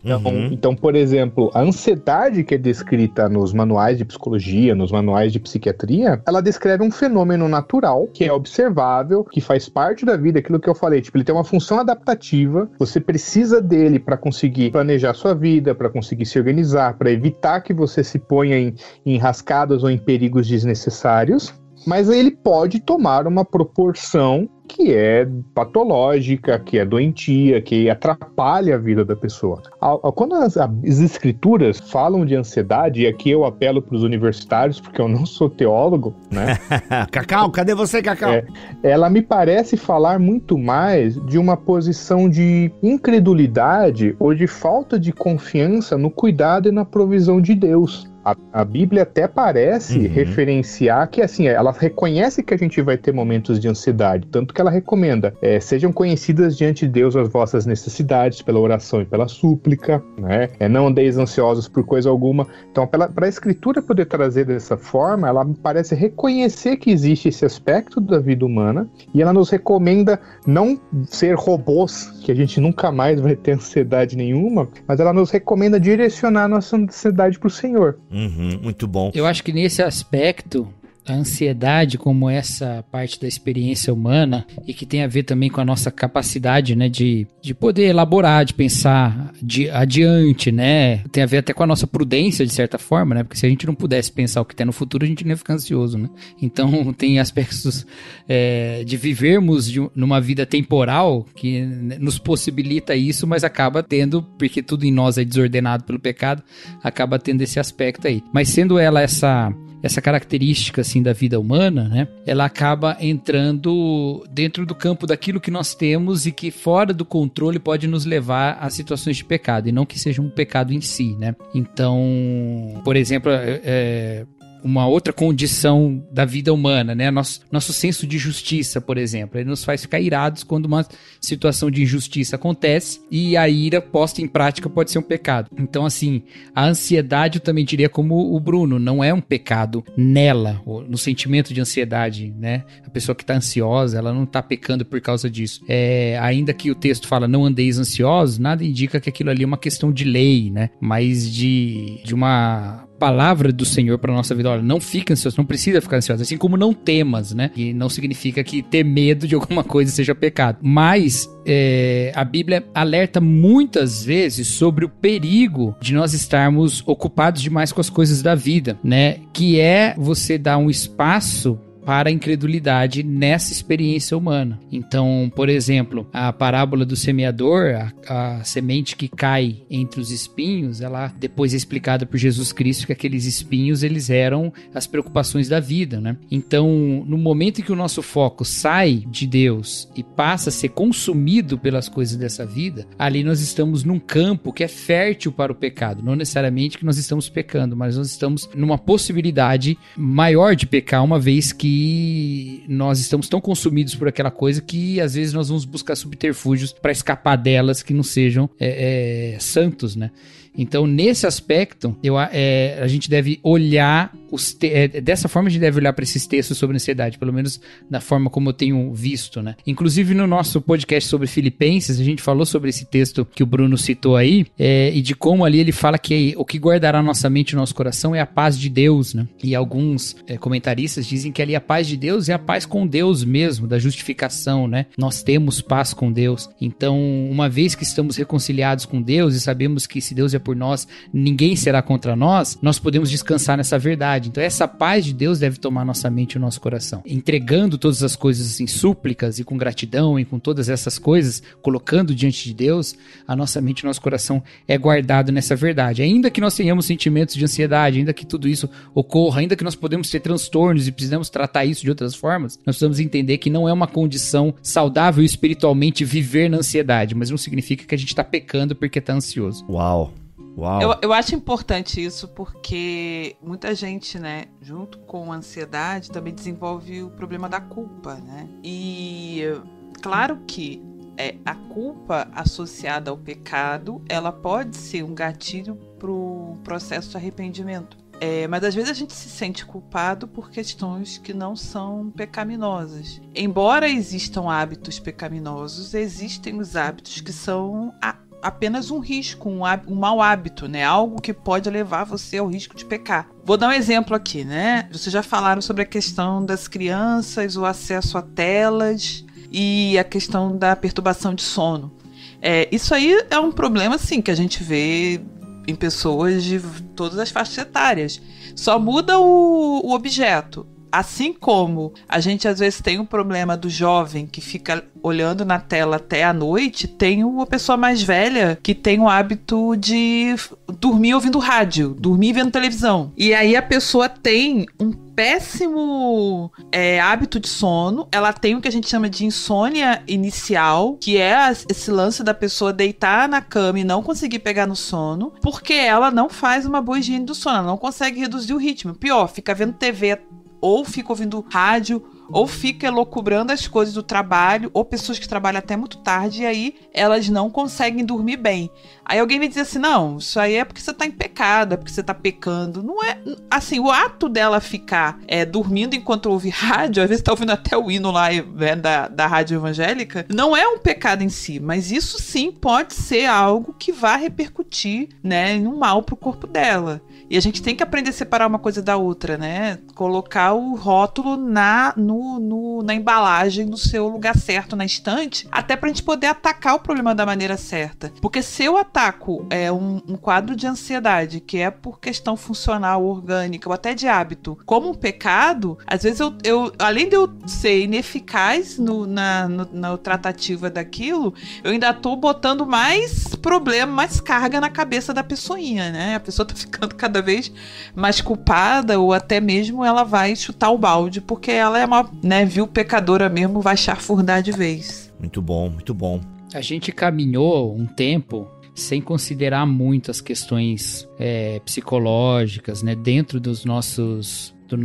Então, Uhum. então, por exemplo, a ansiedade que é descrita nos manuais de psicologia, nos manuais de psiquiatria, ela descreve um fenômeno natural, que é observável, que faz parte da vida, aquilo que eu falei, tipo, ele tem uma função adaptativa, você precisa dele para conseguir planejar sua vida, para conseguir se organizar, para evitar que você se ponha em, em enrascadas ou em perigos desnecessários, mas ele pode tomar uma proporção que é patológica, que é doentia, que atrapalha a vida da pessoa. Quando as, as escrituras falam de ansiedade, e aqui eu apelo para os universitários, porque eu não sou teólogo, né? Cacau, cadê você, Cacau? É, ela me parece falar muito mais de uma posição de incredulidade ou de falta de confiança no cuidado e na provisão de Deus. A, a Bíblia até parece uhum. referenciar que, assim, ela reconhece que a gente vai ter momentos de ansiedade, tanto que ela recomenda, é, sejam conhecidas diante de Deus as vossas necessidades pela oração e pela súplica, né? É, não andeis ansiosos por coisa alguma. Então, para a Escritura poder trazer dessa forma, ela me parece reconhecer que existe esse aspecto da vida humana, e ela nos recomenda não ser robôs, que a gente nunca mais vai ter ansiedade nenhuma, mas ela nos recomenda direcionar a nossa ansiedade para o Senhor. Uhum, muito bom. Eu acho que nesse aspecto, a ansiedade como essa parte da experiência humana e que tem a ver também com a nossa capacidade, né, de, de poder elaborar, de pensar de, adiante, né, tem a ver até com a nossa prudência de certa forma, né, porque se a gente não pudesse pensar o que tem no futuro, a gente não ia ficar ansioso, né, então tem aspectos é, de vivermos de, numa vida temporal que nos possibilita isso, mas acaba tendo, porque tudo em nós é desordenado pelo pecado, acaba tendo esse aspecto aí, mas sendo ela essa essa característica assim da vida humana, né, ela acaba entrando dentro do campo daquilo que nós temos e que fora do controle pode nos levar a situações de pecado, e não que seja um pecado em si, né. Então, por exemplo, é, uma outra condição da vida humana, né? Nosso, nosso senso de justiça, por exemplo, ele nos faz ficar irados quando uma situação de injustiça acontece, e a ira posta em prática pode ser um pecado. Então, assim, a ansiedade eu também diria como o Bruno, não é um pecado nela, no sentimento de ansiedade, né? A pessoa que está ansiosa, ela não está pecando por causa disso. É, ainda que o texto fala não andeis ansiosos, nada indica que aquilo ali é uma questão de lei, né? Mas de, de uma palavra do Senhor para nossa vida. Olha, não fica ansioso, não precisa ficar ansioso, assim como não temas, né? E não significa que ter medo de alguma coisa seja pecado. Mas é, a Bíblia alerta muitas vezes sobre o perigo de nós estarmos ocupados demais com as coisas da vida, né? Que é você dar um espaço para a incredulidade nessa experiência humana. Então, por exemplo, a parábola do semeador, a, a semente que cai entre os espinhos, ela depois é explicada por Jesus Cristo que aqueles espinhos, eles eram as preocupações da vida, né? Então, no momento em que o nosso foco sai de Deus e passa a ser consumido pelas coisas dessa vida, ali nós estamos num campo que é fértil para o pecado. Não necessariamente que nós estamos pecando, mas nós estamos numa possibilidade maior de pecar, uma vez que nós estamos tão consumidos por aquela coisa que às vezes nós vamos buscar subterfúgios para escapar delas que não sejam é, é, santos, né? Então, nesse aspecto, eu, é, a gente deve olhar, os te- é, dessa forma a gente deve olhar para esses textos sobre ansiedade, pelo menos da forma como eu tenho visto, né? Inclusive no nosso podcast sobre Filipenses, a gente falou sobre esse texto que o Bruno citou aí, é, e de como ali ele fala que o que guardará nossa mente e nosso coração é a paz de Deus, né? E alguns é, comentaristas dizem que ali a paz de Deus é a paz com Deus mesmo, da justificação, né? Nós temos paz com Deus. Então, uma vez que estamos reconciliados com Deus e sabemos que se Deus é por nós, ninguém será contra nós, nós podemos descansar nessa verdade. Então essa paz de Deus deve tomar nossa mente e o nosso coração. Entregando todas as coisas em súplicas e com gratidão e com todas essas coisas, colocando diante de Deus, a nossa mente e o nosso coração é guardado nessa verdade. Ainda que nós tenhamos sentimentos de ansiedade, ainda que tudo isso ocorra, ainda que nós podemos ter transtornos e precisamos tratar isso de outras formas, nós precisamos entender que não é uma condição saudável espiritualmente viver na ansiedade, mas não significa que a gente está pecando porque está ansioso. Uau! Uau. Eu, eu acho importante isso porque muita gente, né, junto com a ansiedade, também desenvolve o problema da culpa, né? E claro que é, a culpa associada ao pecado, ela pode ser um gatilho para o processo de arrependimento. É, mas às vezes a gente se sente culpado por questões que não são pecaminosas. Embora existam hábitos pecaminosos, existem os hábitos que são a apenas um risco, um, um mau hábito, né? Algo que pode levar você ao risco de pecar. Vou dar um exemplo aqui, né? Vocês já falaram sobre a questão das crianças, o acesso a telas e a questão da perturbação de sono. É, isso aí é um problema, sim, que a gente vê em pessoas de todas as faixas etárias. Só muda o, o objeto. Assim como a gente às vezes tem um problema do jovem que fica olhando na tela até a noite, tem uma pessoa mais velha que tem o hábito de dormir ouvindo rádio, dormir vendo televisão. E aí a pessoa tem um péssimo é, hábito de sono, ela tem o que a gente chama de insônia inicial, que é esse lance da pessoa deitar na cama e não conseguir pegar no sono, porque ela não faz uma boa higiene do sono, ela não consegue reduzir o ritmo. Pior, fica vendo T V ou fica ouvindo rádio, ou fica elucubrando as coisas do trabalho, ou pessoas que trabalham até muito tarde, e aí elas não conseguem dormir bem. Aí alguém me diz assim, não, isso aí é porque você tá em pecado, é porque você tá pecando. Não é, assim, o ato dela ficar é, dormindo enquanto ouve rádio, às vezes tá ouvindo até o hino lá, né, da, da rádio evangélica, não é um pecado em si, mas isso sim pode ser algo que vai repercutir, né, em um mal pro corpo dela. E a gente tem que aprender a separar uma coisa da outra, né? Colocar o rótulo na, no, no, na embalagem, no seu lugar certo, na estante, até pra gente poder atacar o problema da maneira certa. Porque se eu ataco é, um, um quadro de ansiedade, que é por questão funcional, orgânica, ou até de hábito, como um pecado, às vezes eu, eu além de eu ser ineficaz no, na, no, na tratativa daquilo, eu ainda tô botando mais problema, mais carga na cabeça da pessoinha, né? A pessoa tá ficando cada vez mais culpada, ou até mesmo ela vai chutar o balde, porque ela é uma, né, vil pecadora mesmo, vai chafurdar de vez. Muito bom, muito bom. A gente caminhou um tempo sem considerar muito as questões é, psicológicas, né, dentro dos nossos... do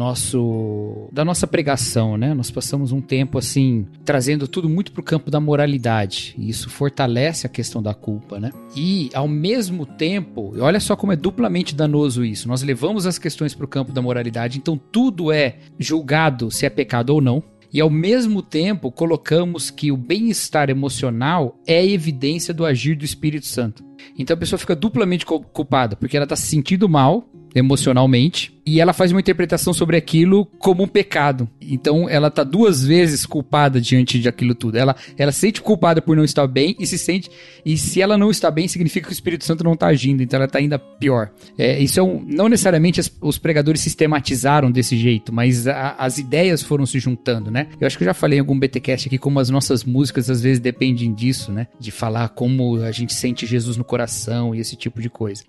nosso da nossa pregação, né? Nós passamos um tempo assim trazendo tudo muito pro campo da moralidade, e isso fortalece a questão da culpa, né? E ao mesmo tempo, olha só como é duplamente danoso isso. Nós levamos as questões pro campo da moralidade, então tudo é julgado se é pecado ou não. E ao mesmo tempo colocamos que o bem-estar emocional é evidência do agir do Espírito Santo. Então a pessoa fica duplamente culpada, porque ela está se sentindo mal emocionalmente, e ela faz uma interpretação sobre aquilo como um pecado. Então ela tá duas vezes culpada diante de aquilo tudo. Ela, ela se sente culpada por não estar bem, e se sente, e se ela não está bem, significa que o Espírito Santo não está agindo, então ela está ainda pior. É, isso é um, não necessariamente as, os pregadores sistematizaram desse jeito, mas a, as ideias foram se juntando, né? Eu acho que eu já falei em algum B T Cast aqui como as nossas músicas às vezes dependem disso, né? De falar como a gente sente Jesus no coração e esse tipo de coisa.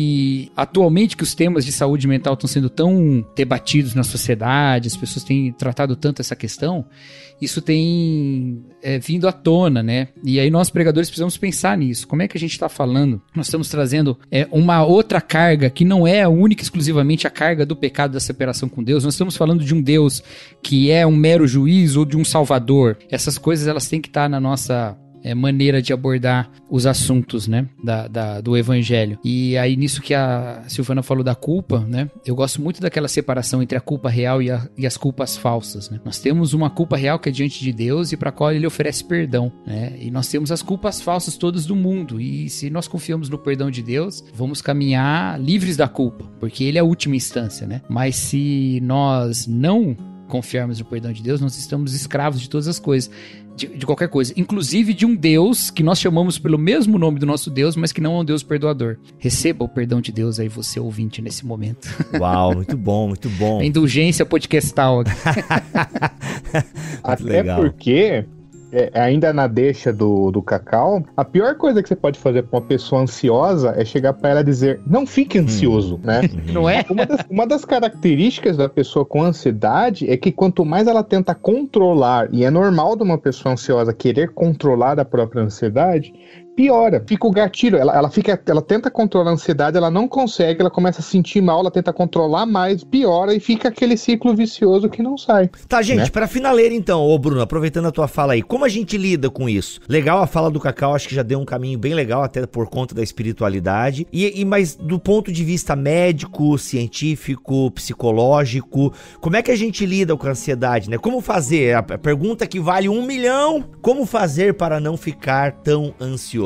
E atualmente que os temas de saúde mental estão sendo tão debatidos na sociedade, as pessoas têm tratado tanto essa questão, isso tem é, vindo à tona, né? E aí nós pregadores precisamos pensar nisso. Como é que a gente está falando? Nós estamos trazendo é, uma outra carga que não é a única exclusivamente a carga do pecado da separação com Deus. Nós estamos falando de um Deus que é um mero juiz ou de um salvador. Essas coisas elas têm que estar na nossa É, maneira de abordar os assuntos, né, da, da, do evangelho. E aí nisso que a Silvana falou da culpa, né, eu gosto muito daquela separação entre a culpa real e, a, e as culpas falsas, né. Nós temos uma culpa real que é diante de Deus e para a qual ele oferece perdão, né, e nós temos as culpas falsas todas do mundo, e se nós confiamos no perdão de Deus, vamos caminhar livres da culpa, porque ele é a última instância, né. Mas se nós não confiarmos no perdão de Deus, nós estamos escravos de todas as coisas, de, de qualquer coisa, inclusive de um Deus que nós chamamos pelo mesmo nome do nosso Deus, mas que não é um Deus perdoador. Receba o perdão de Deus aí, você ouvinte, nesse momento. Uau, muito bom, muito bom. A indulgência podcastal. Até legal. Porque... É, ainda na deixa do, do Cacau, a pior coisa que você pode fazer pra uma pessoa ansiosa é chegar pra ela e dizer, não fique ansioso, hum. né? Não é? Uma das, uma das características da pessoa com ansiedade é que quanto mais ela tenta controlar, e é normal de uma pessoa ansiosa querer controlar a própria ansiedade, piora, fica o gatilho, ela, ela, fica, ela tenta controlar a ansiedade, ela não consegue, ela começa a sentir mal, ela tenta controlar mais, piora e fica aquele ciclo vicioso que não sai. Tá, gente, né? Pra finaleira então, ô Bruno, aproveitando a tua fala aí, como a gente lida com isso? Legal a fala do Cacau, acho que já deu um caminho bem legal, até por conta da espiritualidade, e, e mas do ponto de vista médico, científico, psicológico, como é que a gente lida com a ansiedade, né? Como fazer? A pergunta que vale um milhão, como fazer para não ficar tão ansioso?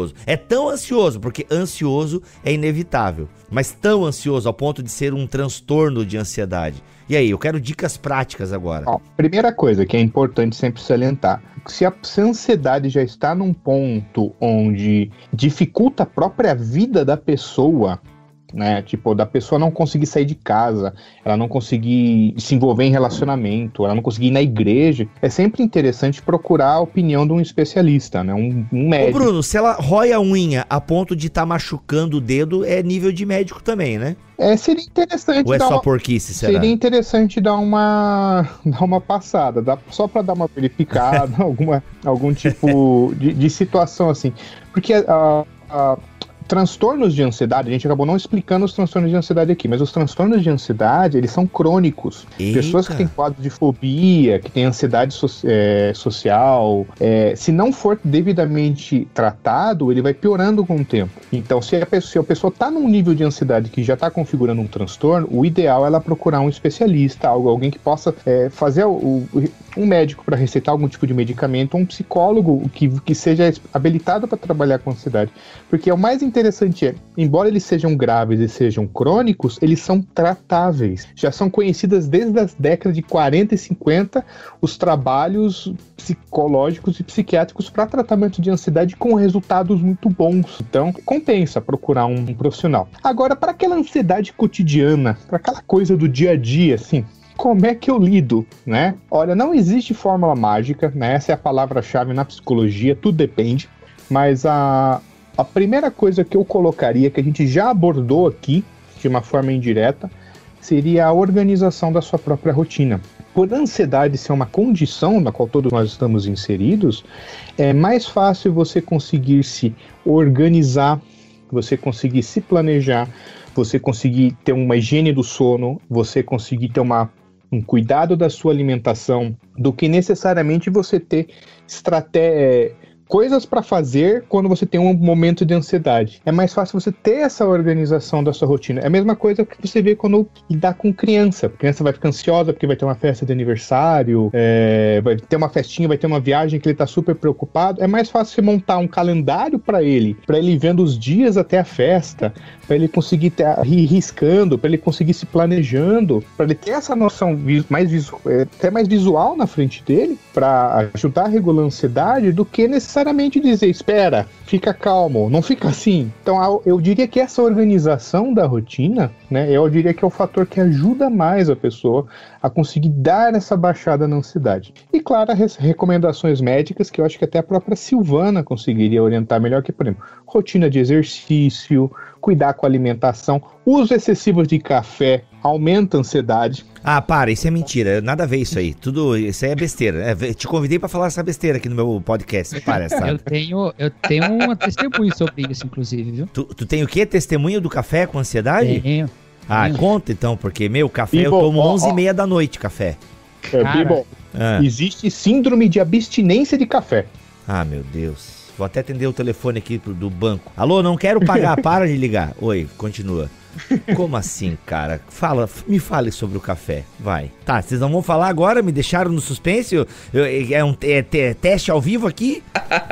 ansioso. É tão ansioso, porque ansioso é inevitável, mas tão ansioso ao ponto de ser um transtorno de ansiedade. E aí, eu quero dicas práticas agora. Ó, primeira coisa que é importante sempre salientar, se a, se a ansiedade já está num ponto onde dificulta a própria vida da pessoa, né, tipo, da pessoa não conseguir sair de casa, ela não conseguir se envolver em relacionamento, ela não conseguir ir na igreja, é sempre interessante procurar a opinião de um especialista, né, um, um médico. Ô Bruno, se ela rói a unha a ponto de estar tá machucando o dedo, é nível de médico também, né? É, seria interessante. Ou é dar só uma, porquice, será? Seria interessante dar uma, dar uma passada, dar, só para dar uma verificada, alguma, algum tipo de, de situação assim. Porque a. Uh, uh, transtornos de ansiedade, a gente acabou não explicando os transtornos de ansiedade aqui, mas os transtornos de ansiedade, eles são crônicos. Eita. Pessoas que têm quadro de fobia, que têm ansiedade so é, social, é, se não for devidamente tratado, ele vai piorando com o tempo. Então, se a pessoa, se a pessoa está num nível de ansiedade que já está configurando um transtorno, o ideal é ela procurar um especialista, algo, alguém que possa é, fazer o, o, um médico para receitar algum tipo de medicamento, um psicólogo que, que seja habilitado para trabalhar com ansiedade. Porque é o mais interessante interessante é, embora eles sejam graves e sejam crônicos, eles são tratáveis. Já são conhecidas desde as décadas de quarenta e cinquenta os trabalhos psicológicos e psiquiátricos para tratamento de ansiedade com resultados muito bons. Então, compensa procurar um, um profissional. Agora, para aquela ansiedade cotidiana, para aquela coisa do dia a dia, assim, como é que eu lido, né? Olha, não existe fórmula mágica, né? Essa é a palavra-chave na psicologia, tudo depende, mas a A primeira coisa que eu colocaria, que a gente já abordou aqui, de uma forma indireta, seria a organização da sua própria rotina. Por a ansiedade ser uma condição na qual todos nós estamos inseridos, é mais fácil você conseguir se organizar, você conseguir se planejar, você conseguir ter uma higiene do sono, você conseguir ter uma, um cuidado da sua alimentação, do que necessariamente você ter estratégia... coisas para fazer quando você tem um momento de ansiedade. É mais fácil você ter essa organização da sua rotina. É a mesma coisa que você vê quando lidar com criança. A criança vai ficar ansiosa porque vai ter uma festa de aniversário, é, vai ter uma festinha, vai ter uma viagem que ele está super preocupado. É mais fácil você montar um calendário para ele, para ele ir vendo os dias até a festa, para ele conseguir ter, ir riscando, para ele conseguir se planejando, para ele ter essa noção mais visu, até mais visual na frente dele, para ajudar a regular a ansiedade, do que necessariamente dizer, espera, fica calmo, não fica assim. Então eu diria que essa organização da rotina, né, eu diria que é o fator que ajuda mais a pessoa a conseguir dar essa baixada na ansiedade. E claro, as recomendações médicas, que eu acho que até a própria Silvana conseguiria orientar melhor, que, por exemplo, rotina de exercício, cuidar com a alimentação, uso excessivo de café aumenta a ansiedade. Ah, para, isso é mentira, nada a ver isso aí, tudo, isso aí é besteira. É, te convidei pra falar essa besteira aqui no meu podcast, para, sabe? Eu tenho, eu tenho uma testemunha sobre isso, inclusive, viu? Tu, tu tem o quê? Testemunha do café com ansiedade? Tenho. Ah, tenho. Conta então, porque, meu, café Bibo, eu tomo ó, onze e ó. meia da noite, café. É, Cara. Bibo, Ah. existe síndrome de abstinência de café. Ah, meu Deus. Vou até atender o telefone aqui pro, do banco. Alô, não quero pagar, para de ligar. Oi, continua. Como assim, cara? Fala, me fale sobre o café, vai. Tá, vocês não vão falar agora? Me deixaram no suspense? Eu, eu, é um é, é, teste ao vivo aqui?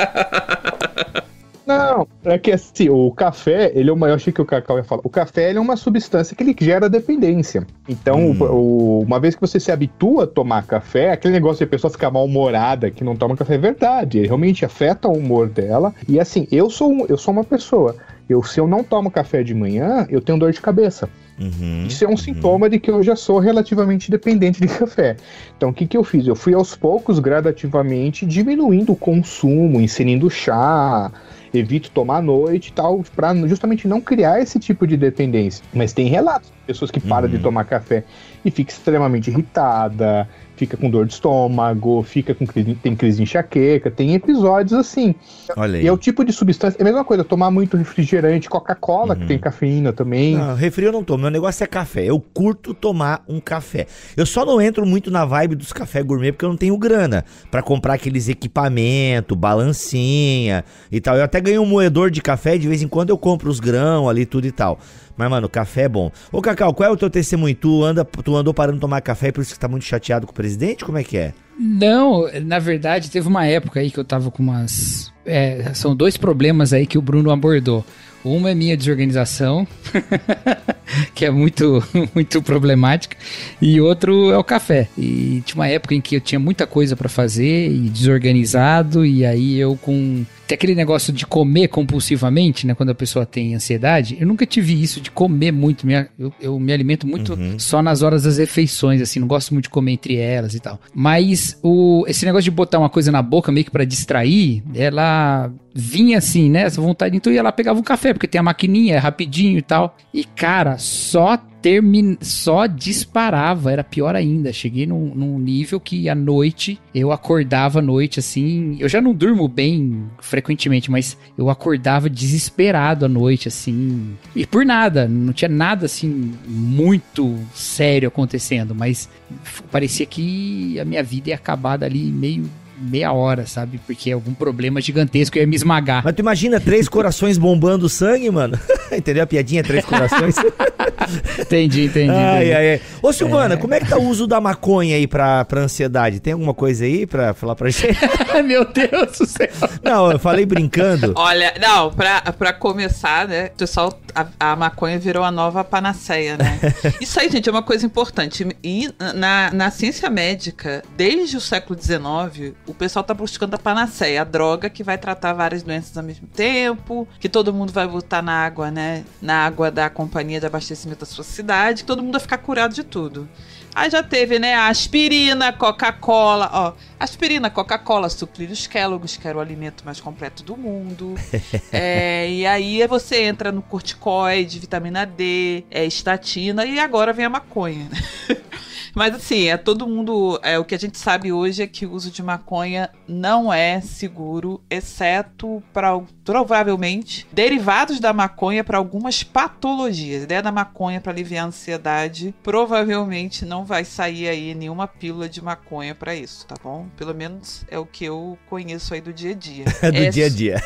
Não, é que assim, o café, ele é uma, eu achei que o Cacau ia falar, o café ele é uma substância que ele gera dependência. Então, Hum. o, o, uma vez que você se habitua a tomar café, aquele negócio de a pessoa ficar mal-humorada que não toma café é verdade, ele realmente afeta o humor dela. E assim, eu sou, um- eu sou uma pessoa, eu, se eu não tomo café de manhã, eu tenho dor de cabeça. Uhum, Isso é um uhum. sintoma de que eu já sou relativamente dependente de café. Então, o que, que eu fiz? Eu fui aos poucos, gradativamente, diminuindo o consumo, inserindo chá, evito tomar à noite e tal, para justamente não criar esse tipo de dependência. Mas tem relatos de pessoas que param Uhum. de tomar café e fica extremamente irritada, fica com dor de estômago, fica com crise, tem crise de enxaqueca, tem episódios assim. Olha aí. E é o tipo de substância, é a mesma coisa, tomar muito refrigerante, Coca-Cola, que Uhum. tem cafeína também. Não, refri eu não tomo, meu negócio é café. Eu curto tomar um café. Eu só não entro muito na vibe dos café gourmet porque eu não tenho grana pra comprar aqueles equipamentos, balancinha e tal. Eu até ganho um moedor de café, de vez em quando eu compro os grãos ali, tudo e tal. Mas, mano, café é bom. Ô, Cacau, qual é o teu testemunho? Tu, anda, tu andou parando de tomar café e por isso que tá muito chateado com o presidente? Como é que é? Não, na verdade, teve uma época aí que eu tava com umas... É, são dois problemas aí que o Bruno abordou. Uma é minha desorganização, que é muito, muito problemática, e outro é o café. E tinha uma época em que eu tinha muita coisa pra fazer e desorganizado, e aí eu com... Tem aquele negócio de comer compulsivamente, né? Quando a pessoa tem ansiedade. Eu nunca tive isso de comer muito. Eu, eu me alimento muito uhum. só nas horas das refeições, assim. Não gosto muito de comer entre elas e tal. Mas o, esse negócio de botar uma coisa na boca meio que pra distrair, ela vinha assim, né? Essa vontade. Então eu ia lá, pegava um café, porque tem a maquininha, é rapidinho e tal. E, cara, só... Termin... só disparava, era pior ainda. Cheguei num, num nível que à noite eu acordava à noite assim. Eu já não durmo bem frequentemente, mas eu acordava desesperado à noite, assim. E por nada, não tinha nada assim muito sério acontecendo, mas parecia que a minha vida ia acabar dali meio. meia hora, sabe? Porque algum problema gigantesco ia me esmagar. Mas tu imagina três corações bombando sangue, mano? Entendeu a piadinha? Três corações? entendi, entendi. Ai, entendi. ai, ai. Ô, Silvana, é... como é que tá o uso da maconha aí pra, pra ansiedade? Tem alguma coisa aí pra falar pra gente? Meu Deus do céu. Não, eu falei brincando. Olha, não, pra, pra começar, né, pessoal, a, a maconha virou a nova panaceia, né? Isso aí, gente, é uma coisa importante. E na, na ciência médica, desde o século dezenove, o pessoal tá buscando a panaceia, a droga que vai tratar várias doenças ao mesmo tempo, que todo mundo vai botar na água, né? Na água da companhia de abastecimento da sua cidade, que todo mundo vai ficar curado de tudo. Aí já teve, né, a aspirina, Coca-Cola, ó, aspirina, Coca-Cola, sucrilhos Kellogg's, que era o alimento mais completo do mundo. É, e aí você entra no corticoide, vitamina D, é, estatina, e agora vem a maconha, né? Mas assim, é todo mundo, é, o que a gente sabe hoje é que o uso de maconha não é seguro, exceto para, provavelmente, derivados da maconha para algumas patologias. A ideia da maconha para aliviar a ansiedade, provavelmente não vai sair aí nenhuma pílula de maconha para isso, tá bom? Pelo menos é o que eu conheço aí do dia a dia. do é, dia a dia.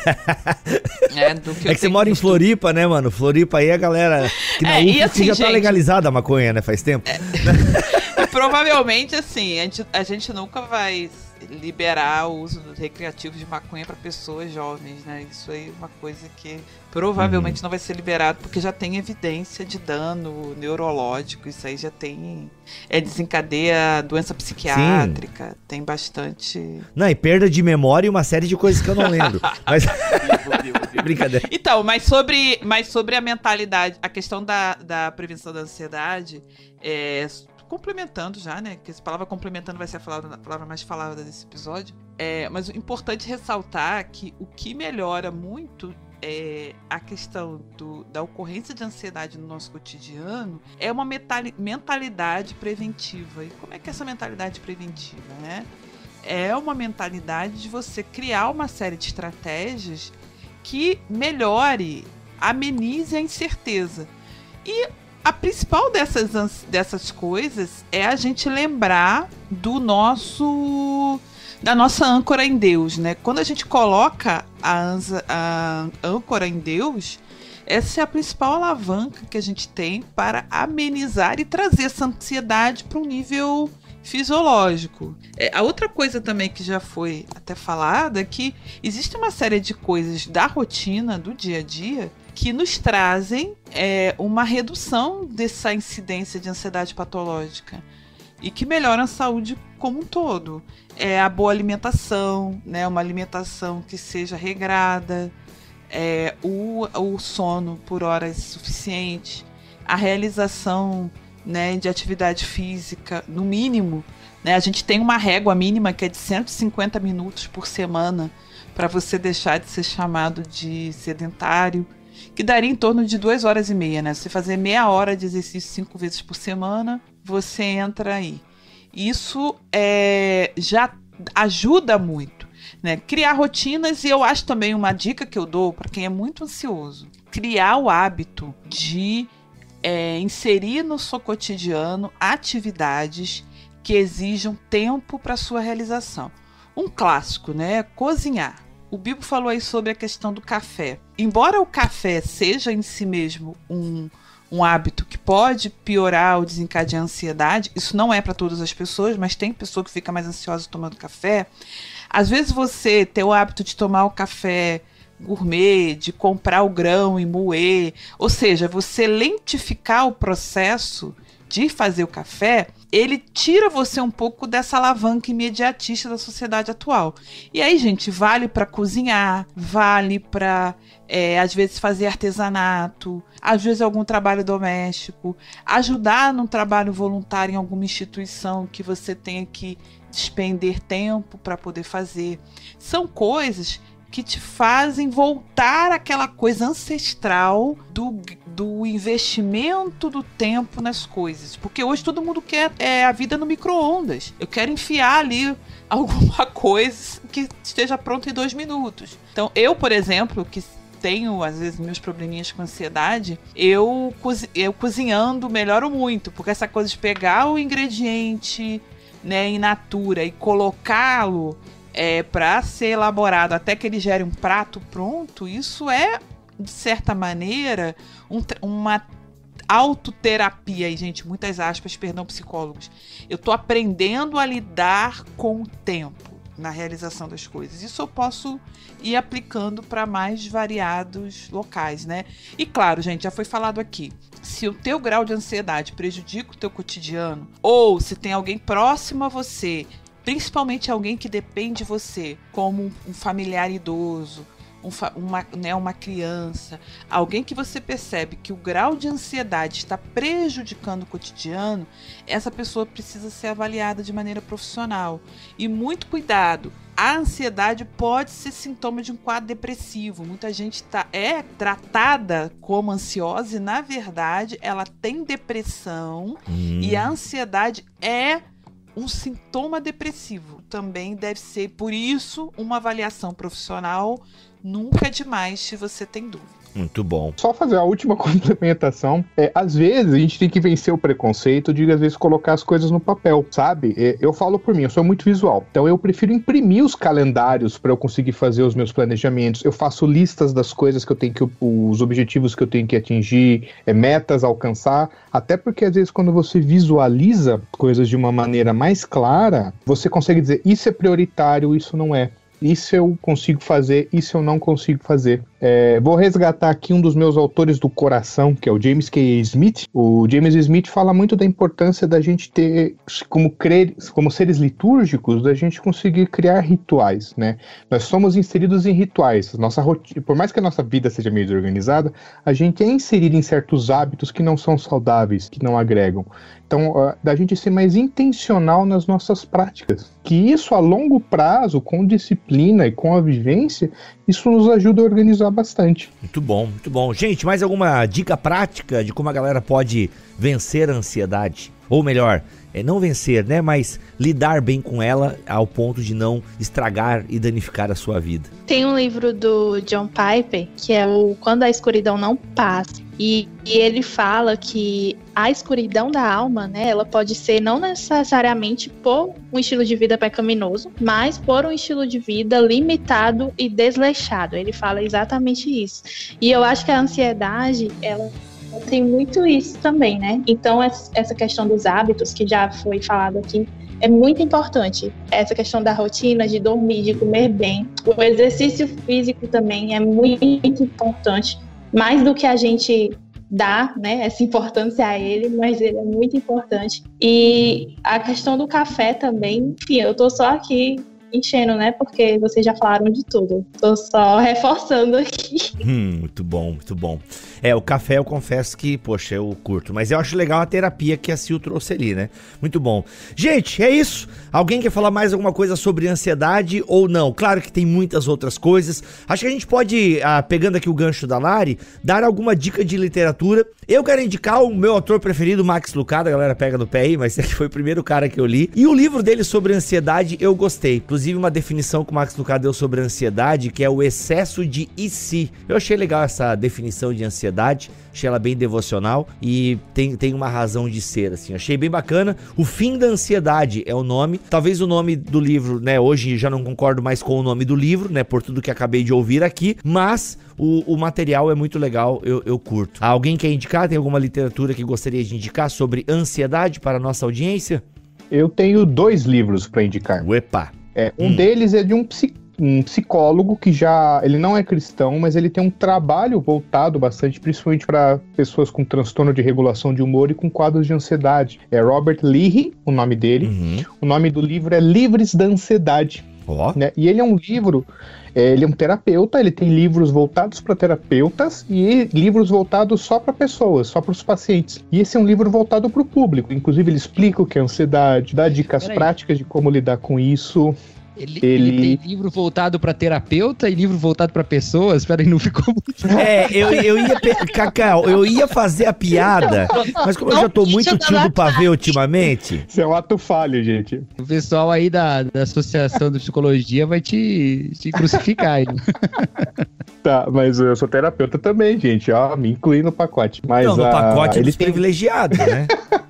É, do que, é que você mora em Floripa, né, mano? Floripa aí a galera que na é, U F assim, já gente, tá legalizada a maconha, né? Faz tempo. É... Provavelmente, assim, a gente, a gente nunca vai liberar o uso recreativo de maconha para pessoas jovens, né? Isso aí é uma coisa que provavelmente uhum. não vai ser liberado, porque já tem evidência de dano neurológico, isso aí já tem... É, desencadeia doença psiquiátrica, Sim. tem bastante... Não, e perda de memória e uma série de coisas que eu não lembro. Mas... Brincadeira. Então, mas sobre, mas sobre a mentalidade, a questão da, da prevenção da ansiedade, é... complementando já, né? Que essa palavra complementando vai ser a palavra, a palavra mais falada desse episódio. É, mas o importante ressaltar que o que melhora muito é a questão do, da ocorrência de ansiedade no nosso cotidiano é uma mentalidade preventiva. E como é que é essa mentalidade preventiva, né? É uma mentalidade de você criar uma série de estratégias que melhore, amenize a incerteza. E a principal dessas, dessas coisas é a gente lembrar do nosso, da nossa âncora em Deus, né? Quando a gente coloca a, anza, a âncora em Deus, essa é a principal alavanca que a gente tem para amenizar e trazer essa ansiedade para um nível fisiológico. É, a outra coisa também que já foi até falada é que existe uma série de coisas da rotina, do dia a dia, que nos trazem é, uma redução dessa incidência de ansiedade patológica e que melhoram a saúde como um todo. É a boa alimentação, né, uma alimentação que seja regrada, é, o, o sono por horas suficientes, a realização, né, de atividade física, no mínimo, né, a gente tem uma régua mínima que é de cento e cinquenta minutos por semana para você deixar de ser chamado de sedentário, que daria em torno de duas horas e meia, né? Você fazer meia hora de exercício cinco vezes por semana, você entra aí. Isso é, já ajuda muito, né? Criar rotinas, e eu acho também uma dica que eu dou para quem é muito ansioso, criar o hábito de é, inserir no seu cotidiano atividades que exijam tempo para sua realização. Um clássico, né? Cozinhar. O Bibo falou aí sobre a questão do café. Embora o café seja em si mesmo um, um hábito que pode piorar ou desencadear a ansiedade, isso não é para todas as pessoas, mas tem pessoa que fica mais ansiosa tomando café. Às vezes você ter o hábito de tomar o café gourmet, de comprar o grão e moer, ou seja, você lentificar o processo de fazer o café, ele tira você um pouco dessa alavanca imediatista da sociedade atual. E aí, gente, vale para cozinhar, vale para, é, às vezes, fazer artesanato, às vezes algum trabalho doméstico, ajudar num trabalho voluntário em alguma instituição que você tenha que despender tempo para poder fazer. São coisas que te fazem voltar àquela coisa ancestral do, do investimento do tempo nas coisas. Porque hoje todo mundo quer é, a vida no micro-ondas. Eu quero enfiar ali alguma coisa que esteja pronta em dois minutos. Então, eu, por exemplo, que tenho, às vezes, meus probleminhas com ansiedade, eu, cozi- eu cozinhando melhoro muito. Porque essa coisa de pegar o ingrediente, né, in natura e colocá-lo É, para ser elaborado até que ele gere um prato pronto, isso é, de certa maneira, um, uma autoterapia. E, gente, muitas aspas, perdão, psicólogos. Eu estou aprendendo a lidar com o tempo na realização das coisas. Isso eu posso ir aplicando para mais variados locais, né? E claro, gente, já foi falado aqui, se o teu grau de ansiedade prejudica o teu cotidiano, ou se tem alguém próximo a você, principalmente alguém que depende de você, como um familiar idoso, um fa- uma, né, uma criança, alguém que você percebe que o grau de ansiedade está prejudicando o cotidiano, essa pessoa precisa ser avaliada de maneira profissional. E muito cuidado, a ansiedade pode ser sintoma de um quadro depressivo. Muita gente tá, é tratada como ansiosa e, na verdade, ela tem depressão hum. e a ansiedade é um sintoma depressivo. Também deve ser, por isso, uma avaliação profissional nunca é demais se você tem dúvida. Muito bom. Só fazer a última complementação. É, às vezes a gente tem que vencer o preconceito de, às vezes, colocar as coisas no papel, sabe? É, eu falo por mim, eu sou muito visual. Então eu prefiro imprimir os calendários para eu conseguir fazer os meus planejamentos. Eu faço listas das coisas que eu tenho que... os objetivos que eu tenho que atingir, é, metas a alcançar. Até porque, às vezes, quando você visualiza coisas de uma maneira mais clara, você consegue dizer, isso é prioritário, isso não é. Isso eu consigo fazer, isso eu não consigo fazer. É, vou resgatar aqui um dos meus autores do coração, que é o James K. Smith. O James Smith fala muito da importância da gente ter, como, crer, como seres litúrgicos, da gente conseguir criar rituais, né? Nós somos inseridos em rituais. Nossa rotina, por mais que a nossa vida seja meio desorganizada, a gente é inserido em certos hábitos que não são saudáveis, que não agregam. Então, uh, da gente ser mais intencional nas nossas práticas. Que isso, a longo prazo, com disciplina e com a vivência, isso nos ajuda a organizar bastante. Muito bom, muito bom. Gente, mais alguma dica prática de como a galera pode vencer a ansiedade? Ou melhor, é não vencer, né? Mas lidar bem com ela ao ponto de não estragar e danificar a sua vida. Tem um livro do John Piper, que é o Quando a Escuridão Não Passa. E, e ele fala que a escuridão da alma, né, ela pode ser não necessariamente por um estilo de vida pecaminoso, mas por um estilo de vida limitado e desleixado. Ele fala exatamente isso. E eu acho que a ansiedade, ela tem muito isso também, né? Então, essa questão dos hábitos, que já foi falado aqui, é muito importante. Essa questão da rotina, de dormir, de comer bem. O exercício físico também é muito importante, mais do que a gente dá, né, essa importância a ele, mas ele é muito importante. E a questão do café também, enfim, eu tô só aqui enchendo, né, porque vocês já falaram de tudo. Tô só reforçando aqui. Hum, muito bom, muito bom. É, o café eu confesso que, poxa, eu curto, mas eu acho legal a terapia que a Sil trouxe ali, né? Muito bom. Gente, é isso. Alguém quer falar mais alguma coisa sobre ansiedade ou não? Claro que tem muitas outras coisas. Acho que a gente pode, ah, pegando aqui o gancho da Lari, dar alguma dica de literatura. Eu quero indicar o meu autor preferido, Max Lucado. A galera pega no pé aí, mas esse foi o primeiro cara que eu li. E o livro dele sobre ansiedade eu gostei. Inclusive, inclusive, uma definição que o Max Lucado deu sobre a ansiedade, que é o excesso de e se. Eu achei legal essa definição de ansiedade, achei ela bem devocional e tem, tem uma razão de ser, assim. Achei bem bacana. O Fim da Ansiedade é o nome. Talvez o nome do livro, né, hoje já não concordo mais com o nome do livro, né, por tudo que acabei de ouvir aqui, mas o, o material é muito legal, eu, eu curto. Alguém quer indicar? Tem alguma literatura que gostaria de indicar sobre ansiedade para a nossa audiência? Eu tenho dois livros para indicar. Uepa! É, um hum. deles é de um, psi, um psicólogo que já... Ele não é cristão, mas ele tem um trabalho voltado bastante, principalmente para pessoas com transtorno de regulação de humor e com quadros de ansiedade. É Robert Leahy, o nome dele. Uhum. O nome do livro é Livres da Ansiedade. Oh. Né? E ele é um livro... É, ele é um terapeuta, ele tem livros voltados para terapeutas e livros voltados só para pessoas, só para os pacientes. E esse é um livro voltado para o público. Inclusive, ele explica o que é ansiedade, dá dicas Peraí. práticas de como lidar com isso. Ele, Ele- ele tem livro voltado pra terapeuta e livro voltado pra pessoas? Peraí, não ficou muito... É, eu, eu ia... pe- Cacau, eu ia fazer a piada, mas como eu já tô muito tio do pavê ultimamente... Isso é um ato falho, gente. O pessoal aí da, da Associação de Psicologia vai te, te crucificar aí. Tá, mas eu sou terapeuta também, gente. Ó, me inclui no pacote. Mas, Não, no ah, pacote ele dos tem... privilegiados, né?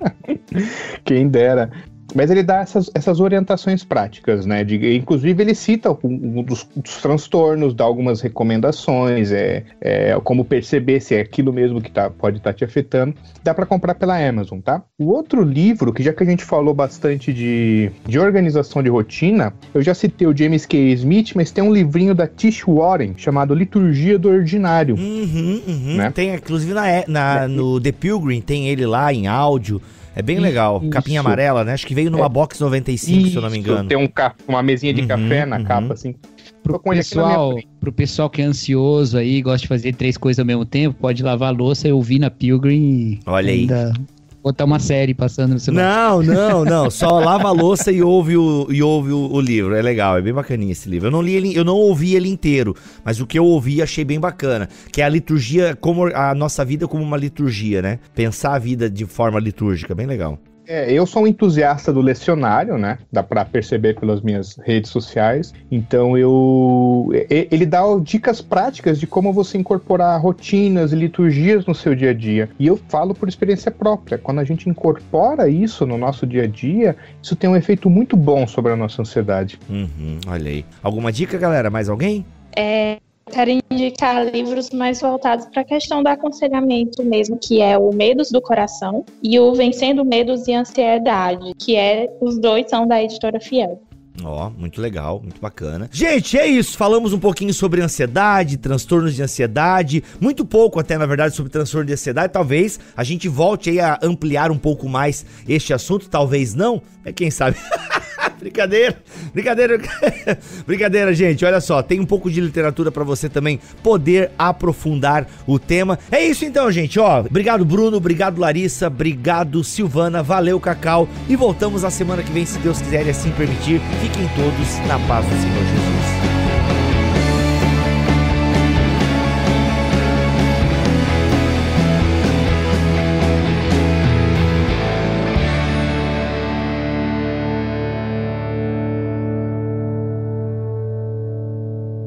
Quem dera. Mas ele dá essas, essas orientações práticas, né? De, inclusive, ele cita um, um dos, dos transtornos, dá algumas recomendações, é, é, como perceber se é aquilo mesmo que tá, pode estar tá te afetando. Dá para comprar pela Amazon, tá? O outro livro, que já que a gente falou bastante de, de organização de rotina, eu já citei o James K. Smith, mas tem um livrinho da Tish Warren, chamado Liturgia do Ordinário. Uhum, uhum. Né? Tem, inclusive, na, na, no The Pilgrim, tem ele lá em áudio. É bem legal. Isso. Capinha amarela, né? Acho que veio numa É. box noventa e cinco, se eu não me Isso, engano. Tem um ca- uma mesinha de Uhum, café na uhum. capa, assim. Pro Tô com ele aqui na minha pessoal, frente. pro pessoal que é ansioso aí, gosta de fazer três coisas ao mesmo tempo, pode lavar a louça e ouvir na Pilgrim e Olha aí. ainda botar uma série passando no celular. Não, não, não. Só lava a louça e ouve, o, e ouve o, o livro. É legal, é bem bacaninha esse livro. Eu não li ele, eu não ouvi ele inteiro, mas o que eu ouvi achei bem bacana. Que é a liturgia, como a nossa vida como uma liturgia, né? Pensar a vida de forma litúrgica, bem legal. É, eu sou um entusiasta do lecionário, né? Dá pra perceber pelas minhas redes sociais. Então eu... e- Ele dá dicas práticas de como você incorporar rotinas e liturgias no seu dia a dia. E eu falo por experiência própria. Quando a gente incorpora isso no nosso dia a dia, isso tem um efeito muito bom sobre a nossa ansiedade. Uhum, olha aí. Alguma dica, galera? Mais alguém? É, quero indicar livros mais voltados para a questão do aconselhamento mesmo, que é o Medos do Coração e o Vencendo Medos e Ansiedade, que é, os dois são da editora Fiel. Ó, muito legal, muito bacana. Gente, é isso. Falamos um pouquinho sobre ansiedade, transtornos de ansiedade. Muito pouco até, na verdade, sobre transtorno de ansiedade. Talvez a gente volte aí a ampliar um pouco mais este assunto. Talvez não. É quem sabe. Brincadeira, brincadeira, brincadeira, gente. Olha só, tem um pouco de literatura pra você também poder aprofundar o tema. É isso então, gente, ó. Obrigado, Bruno, obrigado, Larissa, obrigado, Silvana, valeu, Cacau. E voltamos na semana que vem, se Deus quiser e assim permitir. Fiquem todos na paz do Senhor Jesus.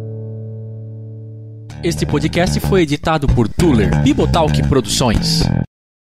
Este podcast foi editado por Tuller Bibotalk Produções.